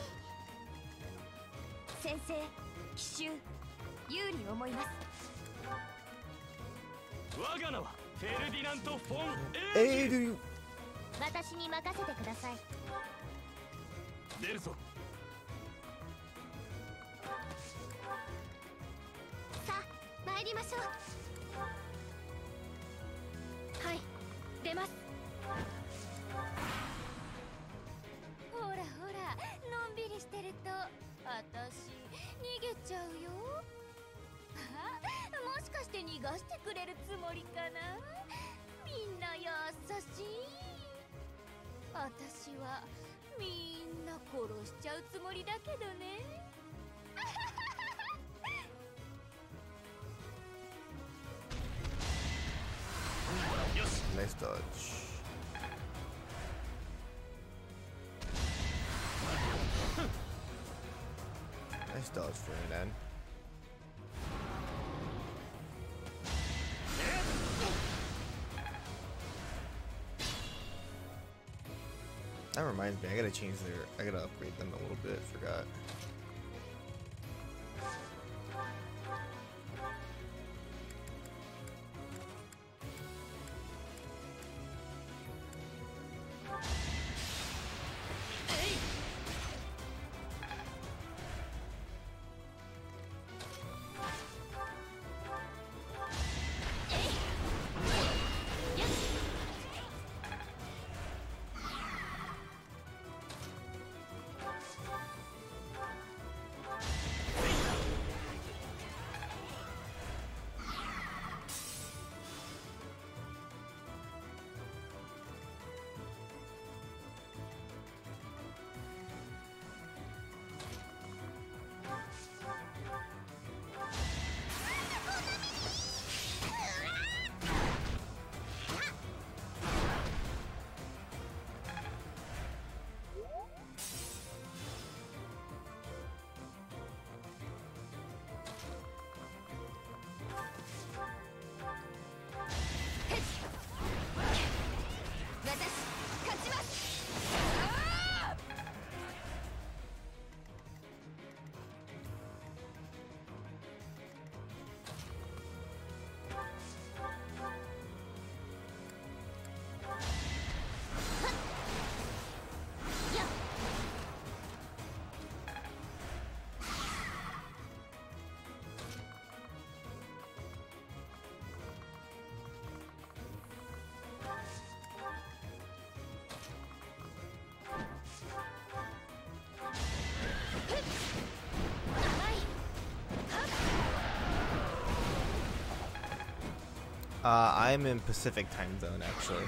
先生、奇襲有利思います。 我が名はフェルディナント・フォン・エール。 私に任せてください。 出るぞ。 さあ、参りましょう。はい、出ます。ほらほら、のんびりしてると私逃げちゃうよ。あ、もしかして逃がしてくれるつもりかな。みんな優しい。私はみんな殺しちゃうつもりだけどね。 Nice dodge. Nice dodge for an end. That reminds me, I gotta change their, I gotta upgrade them a little bit, forgot. Uh, I'm in Pacific time zone, actually.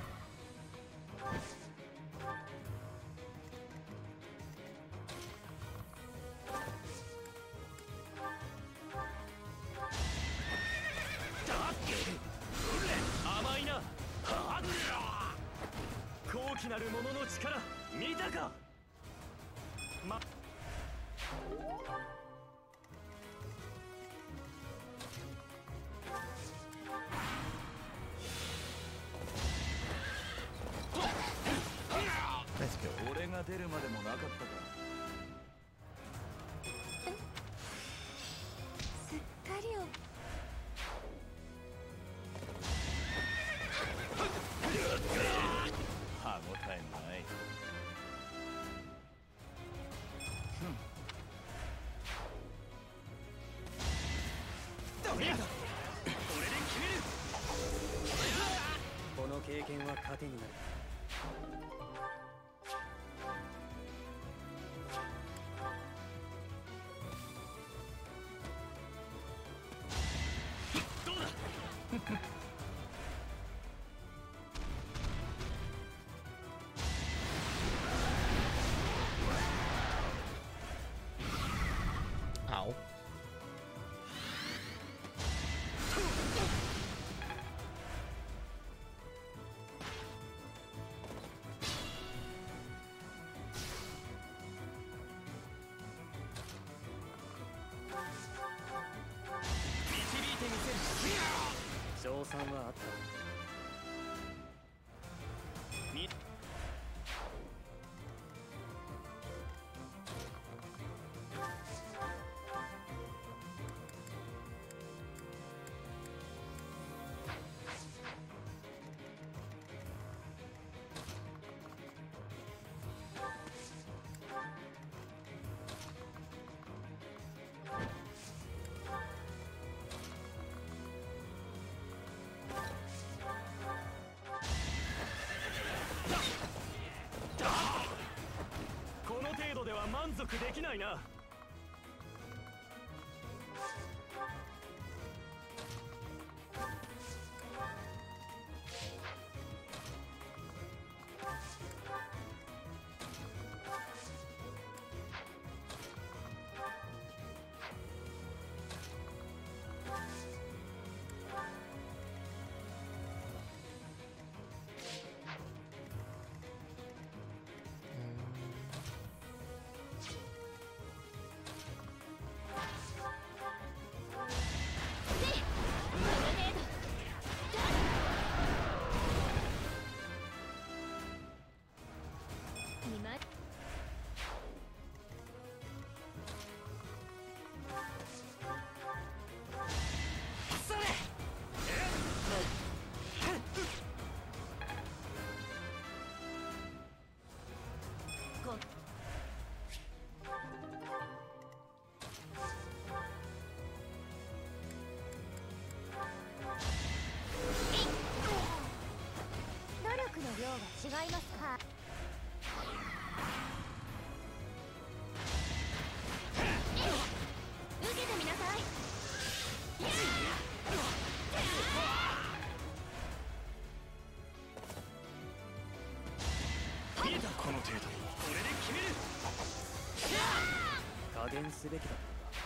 Ow. 賞賛はあった。みこの程度では満足できないな。 違いますか。受けてみなさい。 いいだこの程度。これで決める。加減すべきだった。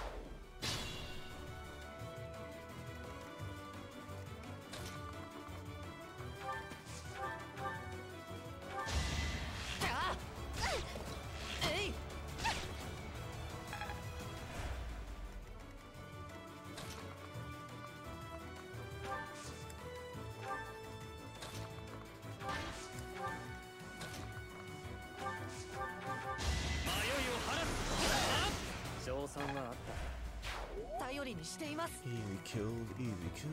賞賛はあった。頼りにしています。 Easy kill, easy kill.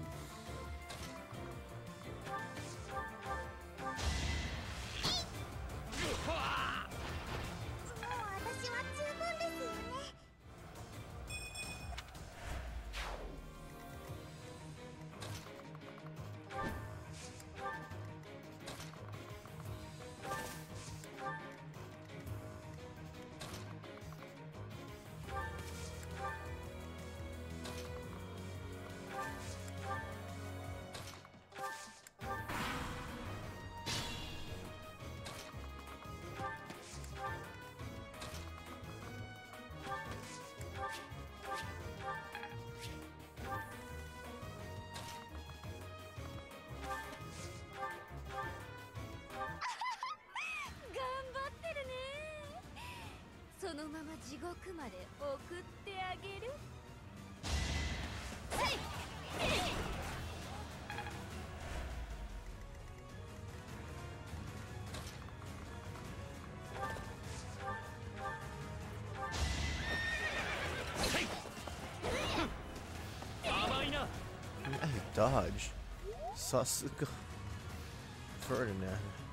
そのまま地獄まで送ってあげる。 Nice dodge. Sasuke Ferdinand.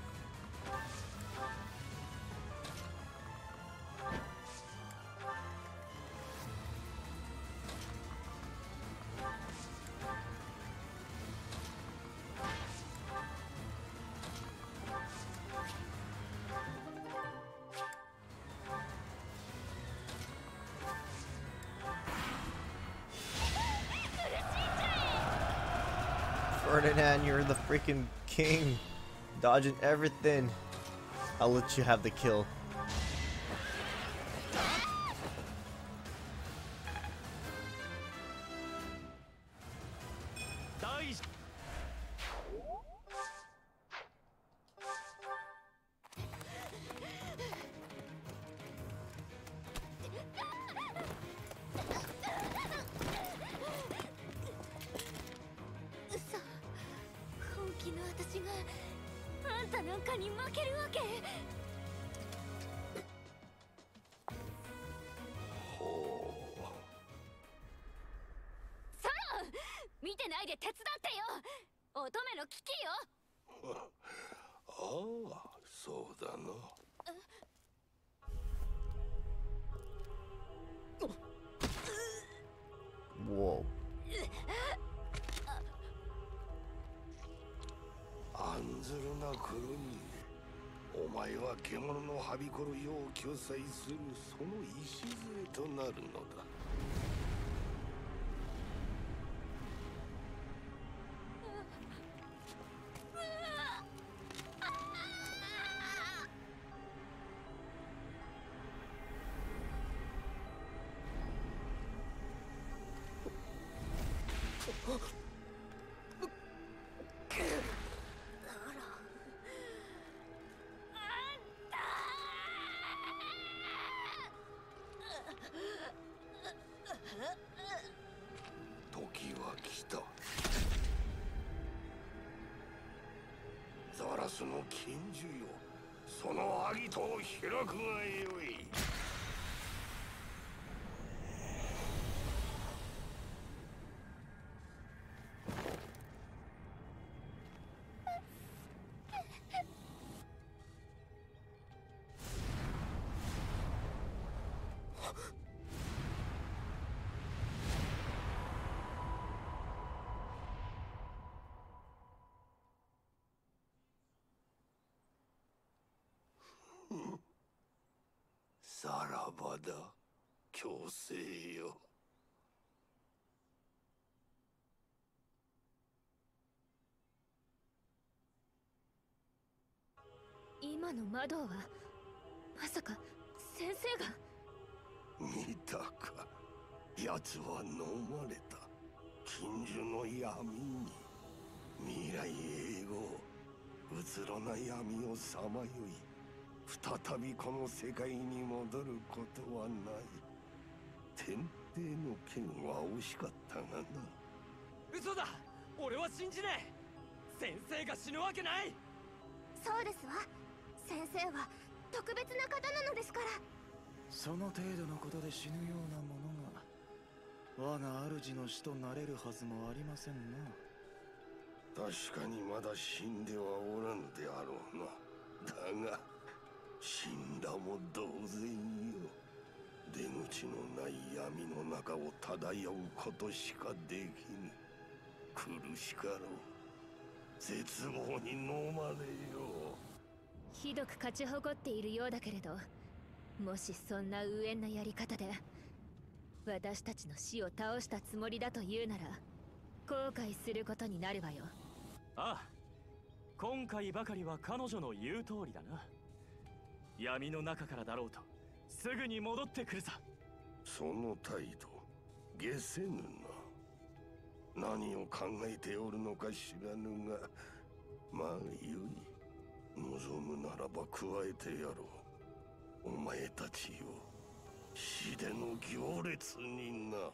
Ferdinand, you're the freaking king. Dodging everything. I'll let you have the kill. 私があんたなんかに負けるわけ？ ほう。 ソロン、見てないで手伝ってよ。乙女の危機よ。 ああ、そうだな。 Whoa. 案ずるなクロニー。お前は獣のはびこる世を救済するその礎となるのだ。時は来た。ザラスの禁獣よ、そのアギトを開くがよい。さらばだ、強制よ。 今の魔導はまさか先生が？ 見たか、奴は飲まれた。禁獣の闇に未来永劫うつろな闇をさまよい、再びこの世界に戻ることはない。天帝の剣は惜しかったがな。 嘘だ、俺は信じねえ。先生が死ぬわけない。 そうですわ。先生は特別な方なのですから。 その程度のことで死ぬようなものが我が主の死となれるはずもありませんな。 確かにまだ死んではおらぬであろうな。だが死んだも同然よ。出口のない闇の中を漂うことしかできぬ。苦しかろう。絶望に飲まれよ。 ひどく勝ち誇っているようだけれど、もしそんな無縁なやり方で私たちの死を倒したつもりだというなら、後悔することになるわよ。 ああ、今回ばかりは彼女の言う通りだな。闇の中からだろうとすぐに戻ってくるさ。 その態度下せぬな。何を考えておるのか知らぬが、まあよい。望むならば加えてやろう。お前たちよ、死での行列にな。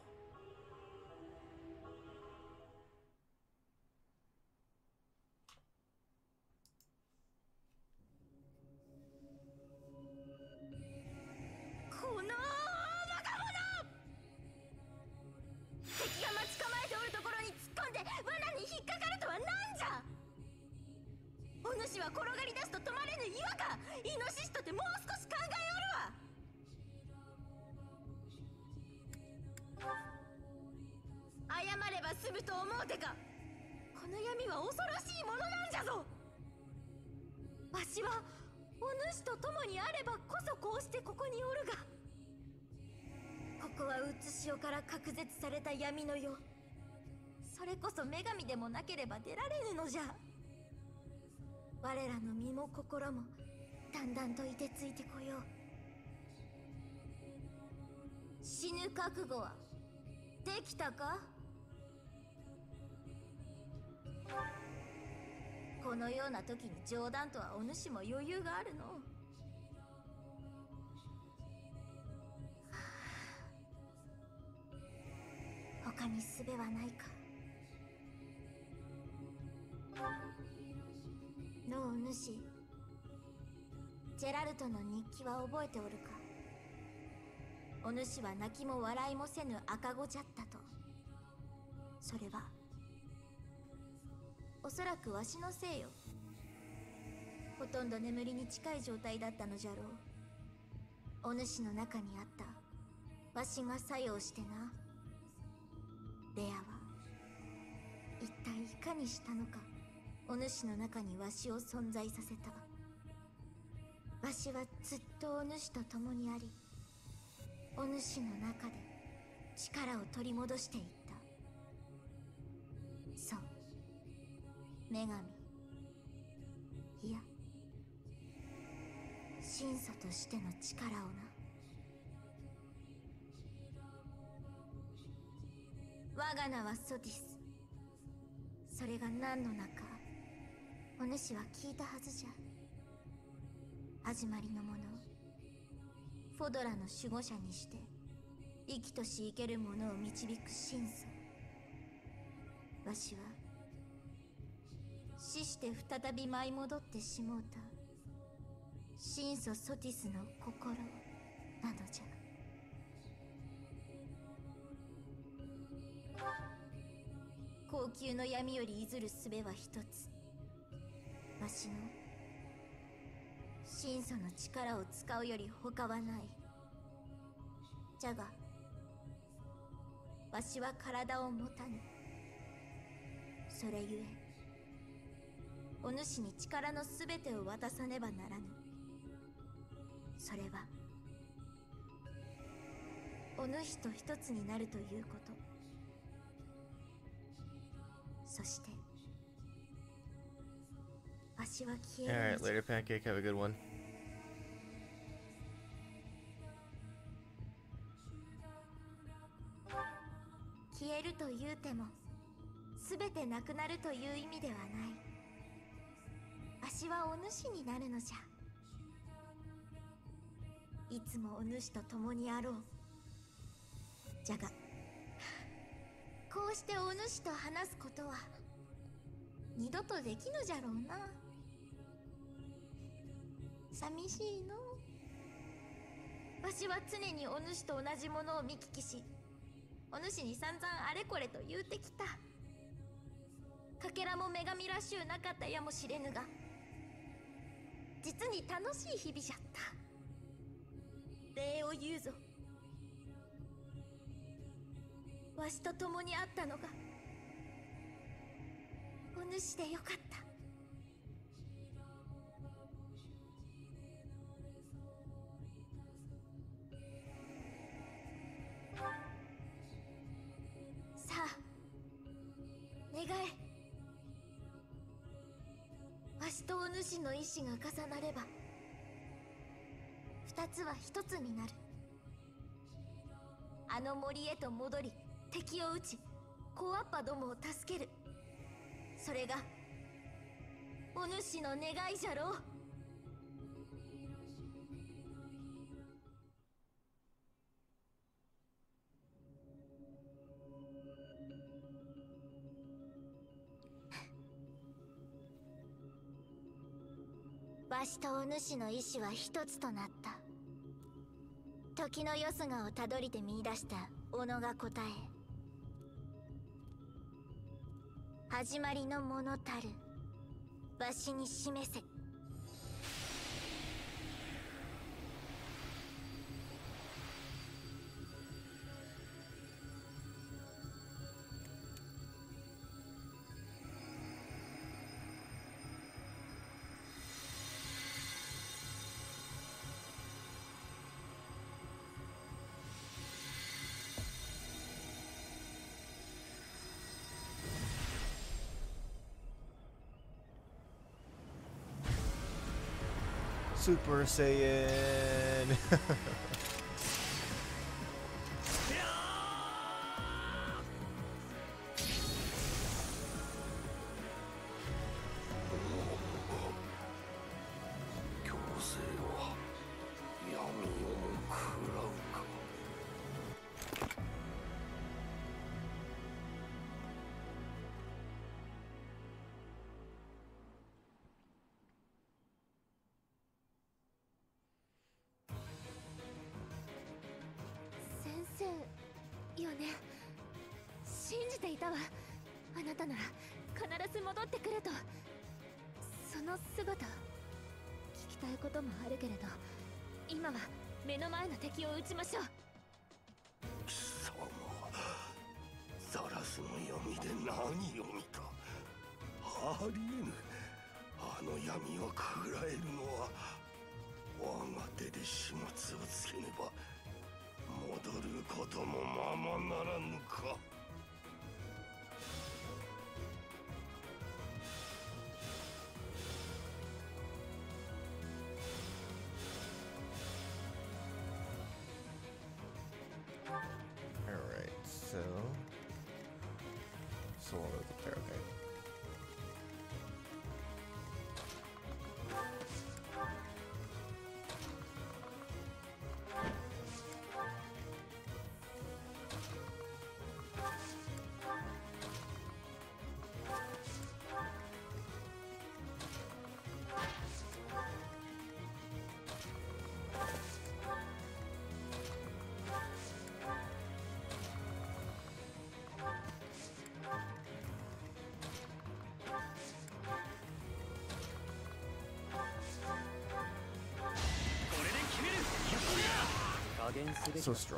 このバカ者！敵が待ち構えておるところに突っ込んで罠に引っかかるとは何じゃ！お主は転がり出すと止まれぬ岩か。イノシシとてもう少し考えおるわ。謝れば済むと思うてか。この闇は恐ろしいものなんじゃぞ。わしはお主と共にあればこそこうしてここにおるが、ここはうつしおから隔絶された闇の世。それこそ女神でもなければ出られぬのじゃ。我らの身も心もだんだんと凍てついてこよう。死ぬ覚悟はできたか？このような時に冗談とはお主も余裕があるの。他に術はないか。 お主、ジェラルトの日記は覚えておるか？お主は泣きも笑いもせぬ赤子じゃったと。それはおそらくわしのせいよ。ほとんど眠りに近い状態だったのじゃろう。お主の中にあったわしが作用してな。レアは一体いかにしたのか、お主の中にわしを存在させた。わしはずっとお主と共にあり、お主の中で力を取り戻していった。そう、女神、いや神祖としての力をな。我が名はソティス。それが何の名かお主は聞いたはずじゃ。始まりのもの、フォドラの守護者にして生きとし生ける者を導く神祖。わしは死して再び舞い戻ってしもうた神祖ソティスの心なのじゃ。高級の闇よりいずる術は一つ。わしの神祖の力を使うより他はない。じゃがわしは体を持たぬ。それゆえお主に力のすべてを渡さねばならぬ。それはお主と一つになるということ。そしてわしは消えるのじゃ。 Alright, later pancake, have a good one. 消えるというてもすべてなくなるという意味ではない。わしはお主になるのじゃ。いつもお主と共にあろう。じゃがこうしてお主と話すことは二度とできぬじゃろうな。寂しいの。わしは常にお主と同じものを見聞きし、お主に散々あれこれと言うてきた。かけらも女神らしゅうなかったやもしれぬが、実に楽しい日々じゃった。礼を言うぞ。わしと共にあったのがお主でよかった。さあ願え。わしとお主の意志が重なれば二つは一つになる。あの森へと戻り敵を撃ちコアッパどもを助ける。それがお主の願いじゃろう。わしとお主の意志は一つとなった。時のよすがをたどりて見出した己が答え、始まりのものたるわしに示せ。 Super Saiyan. ね。信じていたわ。あなたなら必ず戻ってくると。その姿、聞きたいこともあるけれど、今は目の前の敵を撃ちましょう。 貴様、ザラスの闇で何を見た？ありえぬ。あの闇をくぐらえるのは我が手で始末をつけねば戻ることもままならぬか。 Alright, so so we'll look up there, okay. So strong.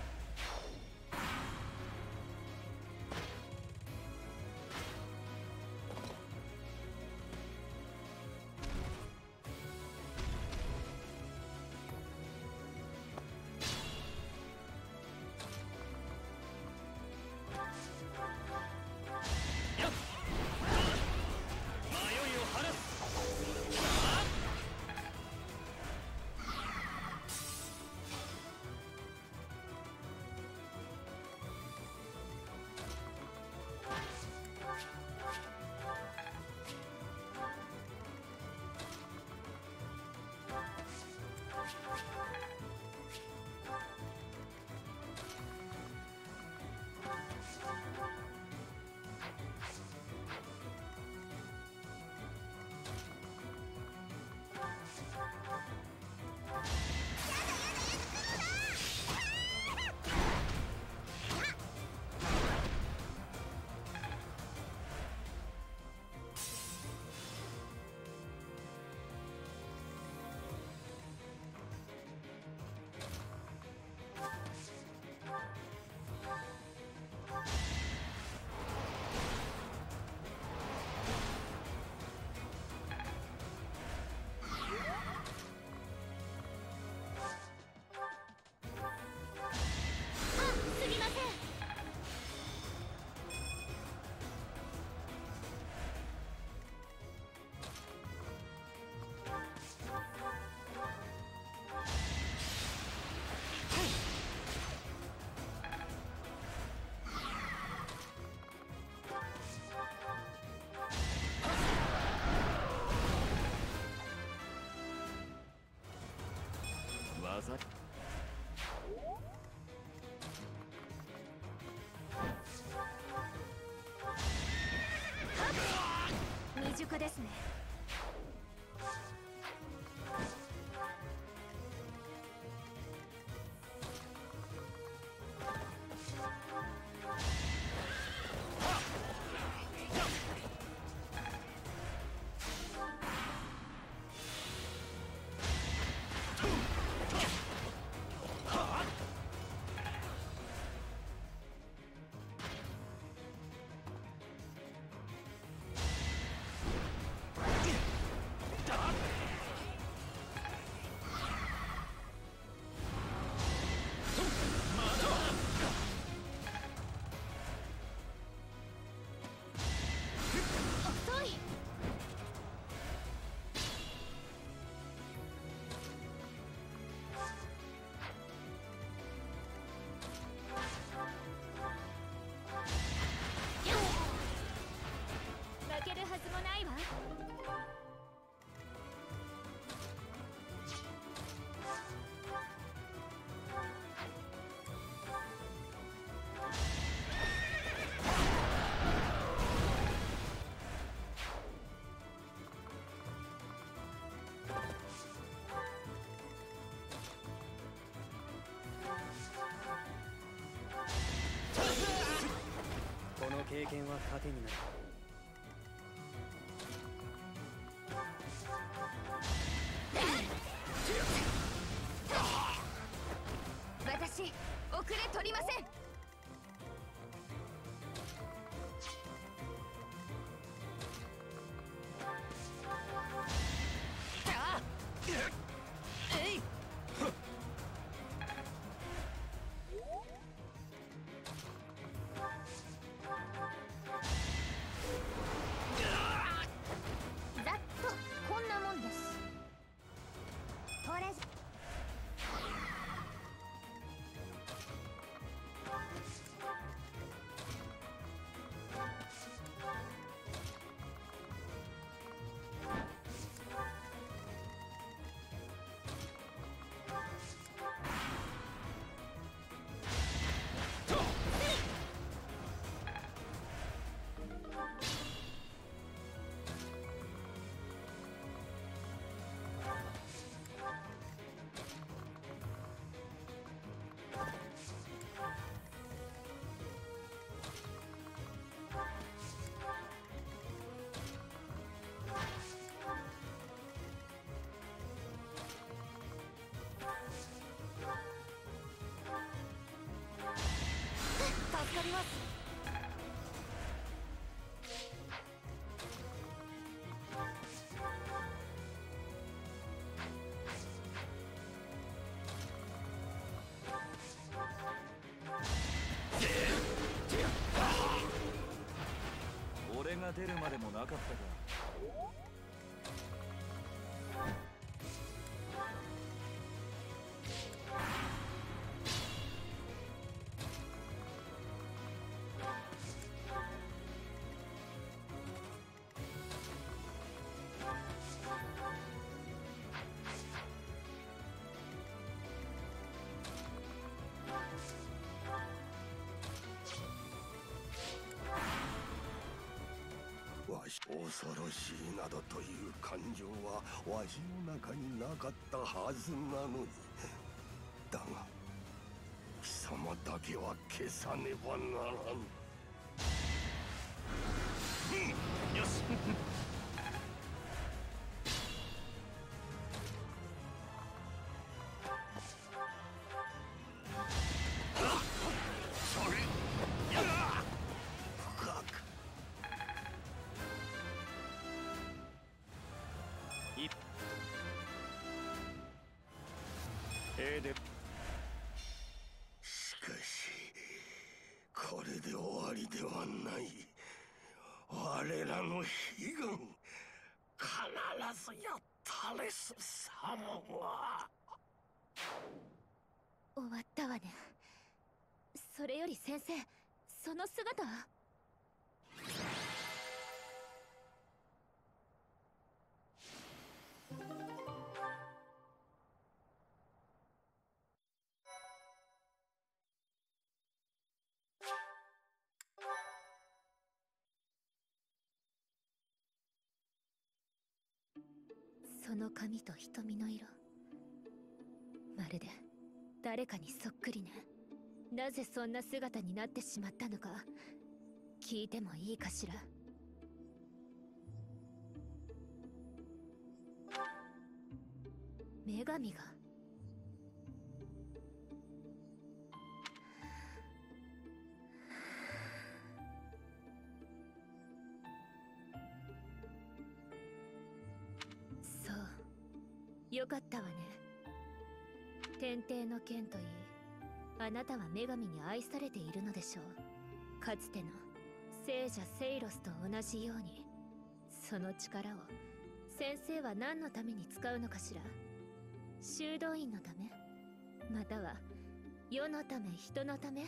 Waza 未熟ですね。 だ糧になる。 私遅れ取りません。ざっとこんなもんです。これ助かります。 俺が出るまでもなかったか。 恐ろしいなどという感情はわしの中になかったはずなのに、だが貴様だけは消さねばならん。うん、よししかしこれで終わりではない。我らの悲願必ずやったれすさもが。 終わったわね。それより先生、その姿は。その髪と瞳の色、まるで誰かにそっくりね。なぜそんな姿になってしまったのか聞いてもいいかしら。女神がよかったわね。天帝の剣といい、あなたは女神に愛されているのでしょう。かつての聖者セイロスと同じように。その力を先生は何のために使うのかしら。修道院のため、または世のため人のため。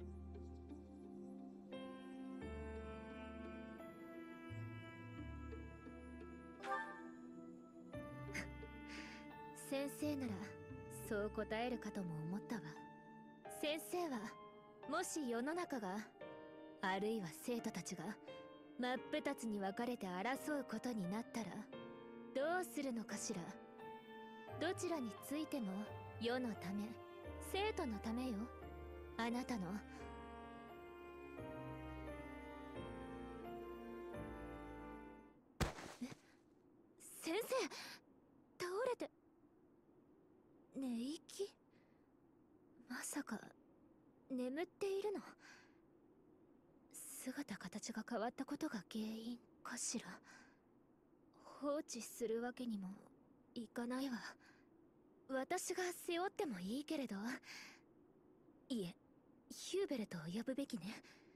先生ならそう答えるかとも思ったわ。先生はもし世の中が、あるいは生徒たちが真っ二つに分かれて争うことになったらどうするのかしら。どちらについても世のため、生徒のためよ。あなたの生倒れて寝息？まさか眠っているの？姿形が変わったことが原因かしら。放置するわけにもいかないわ。私が背負ってもいいけれど。いえ、ヒューベルトを呼ぶべきね。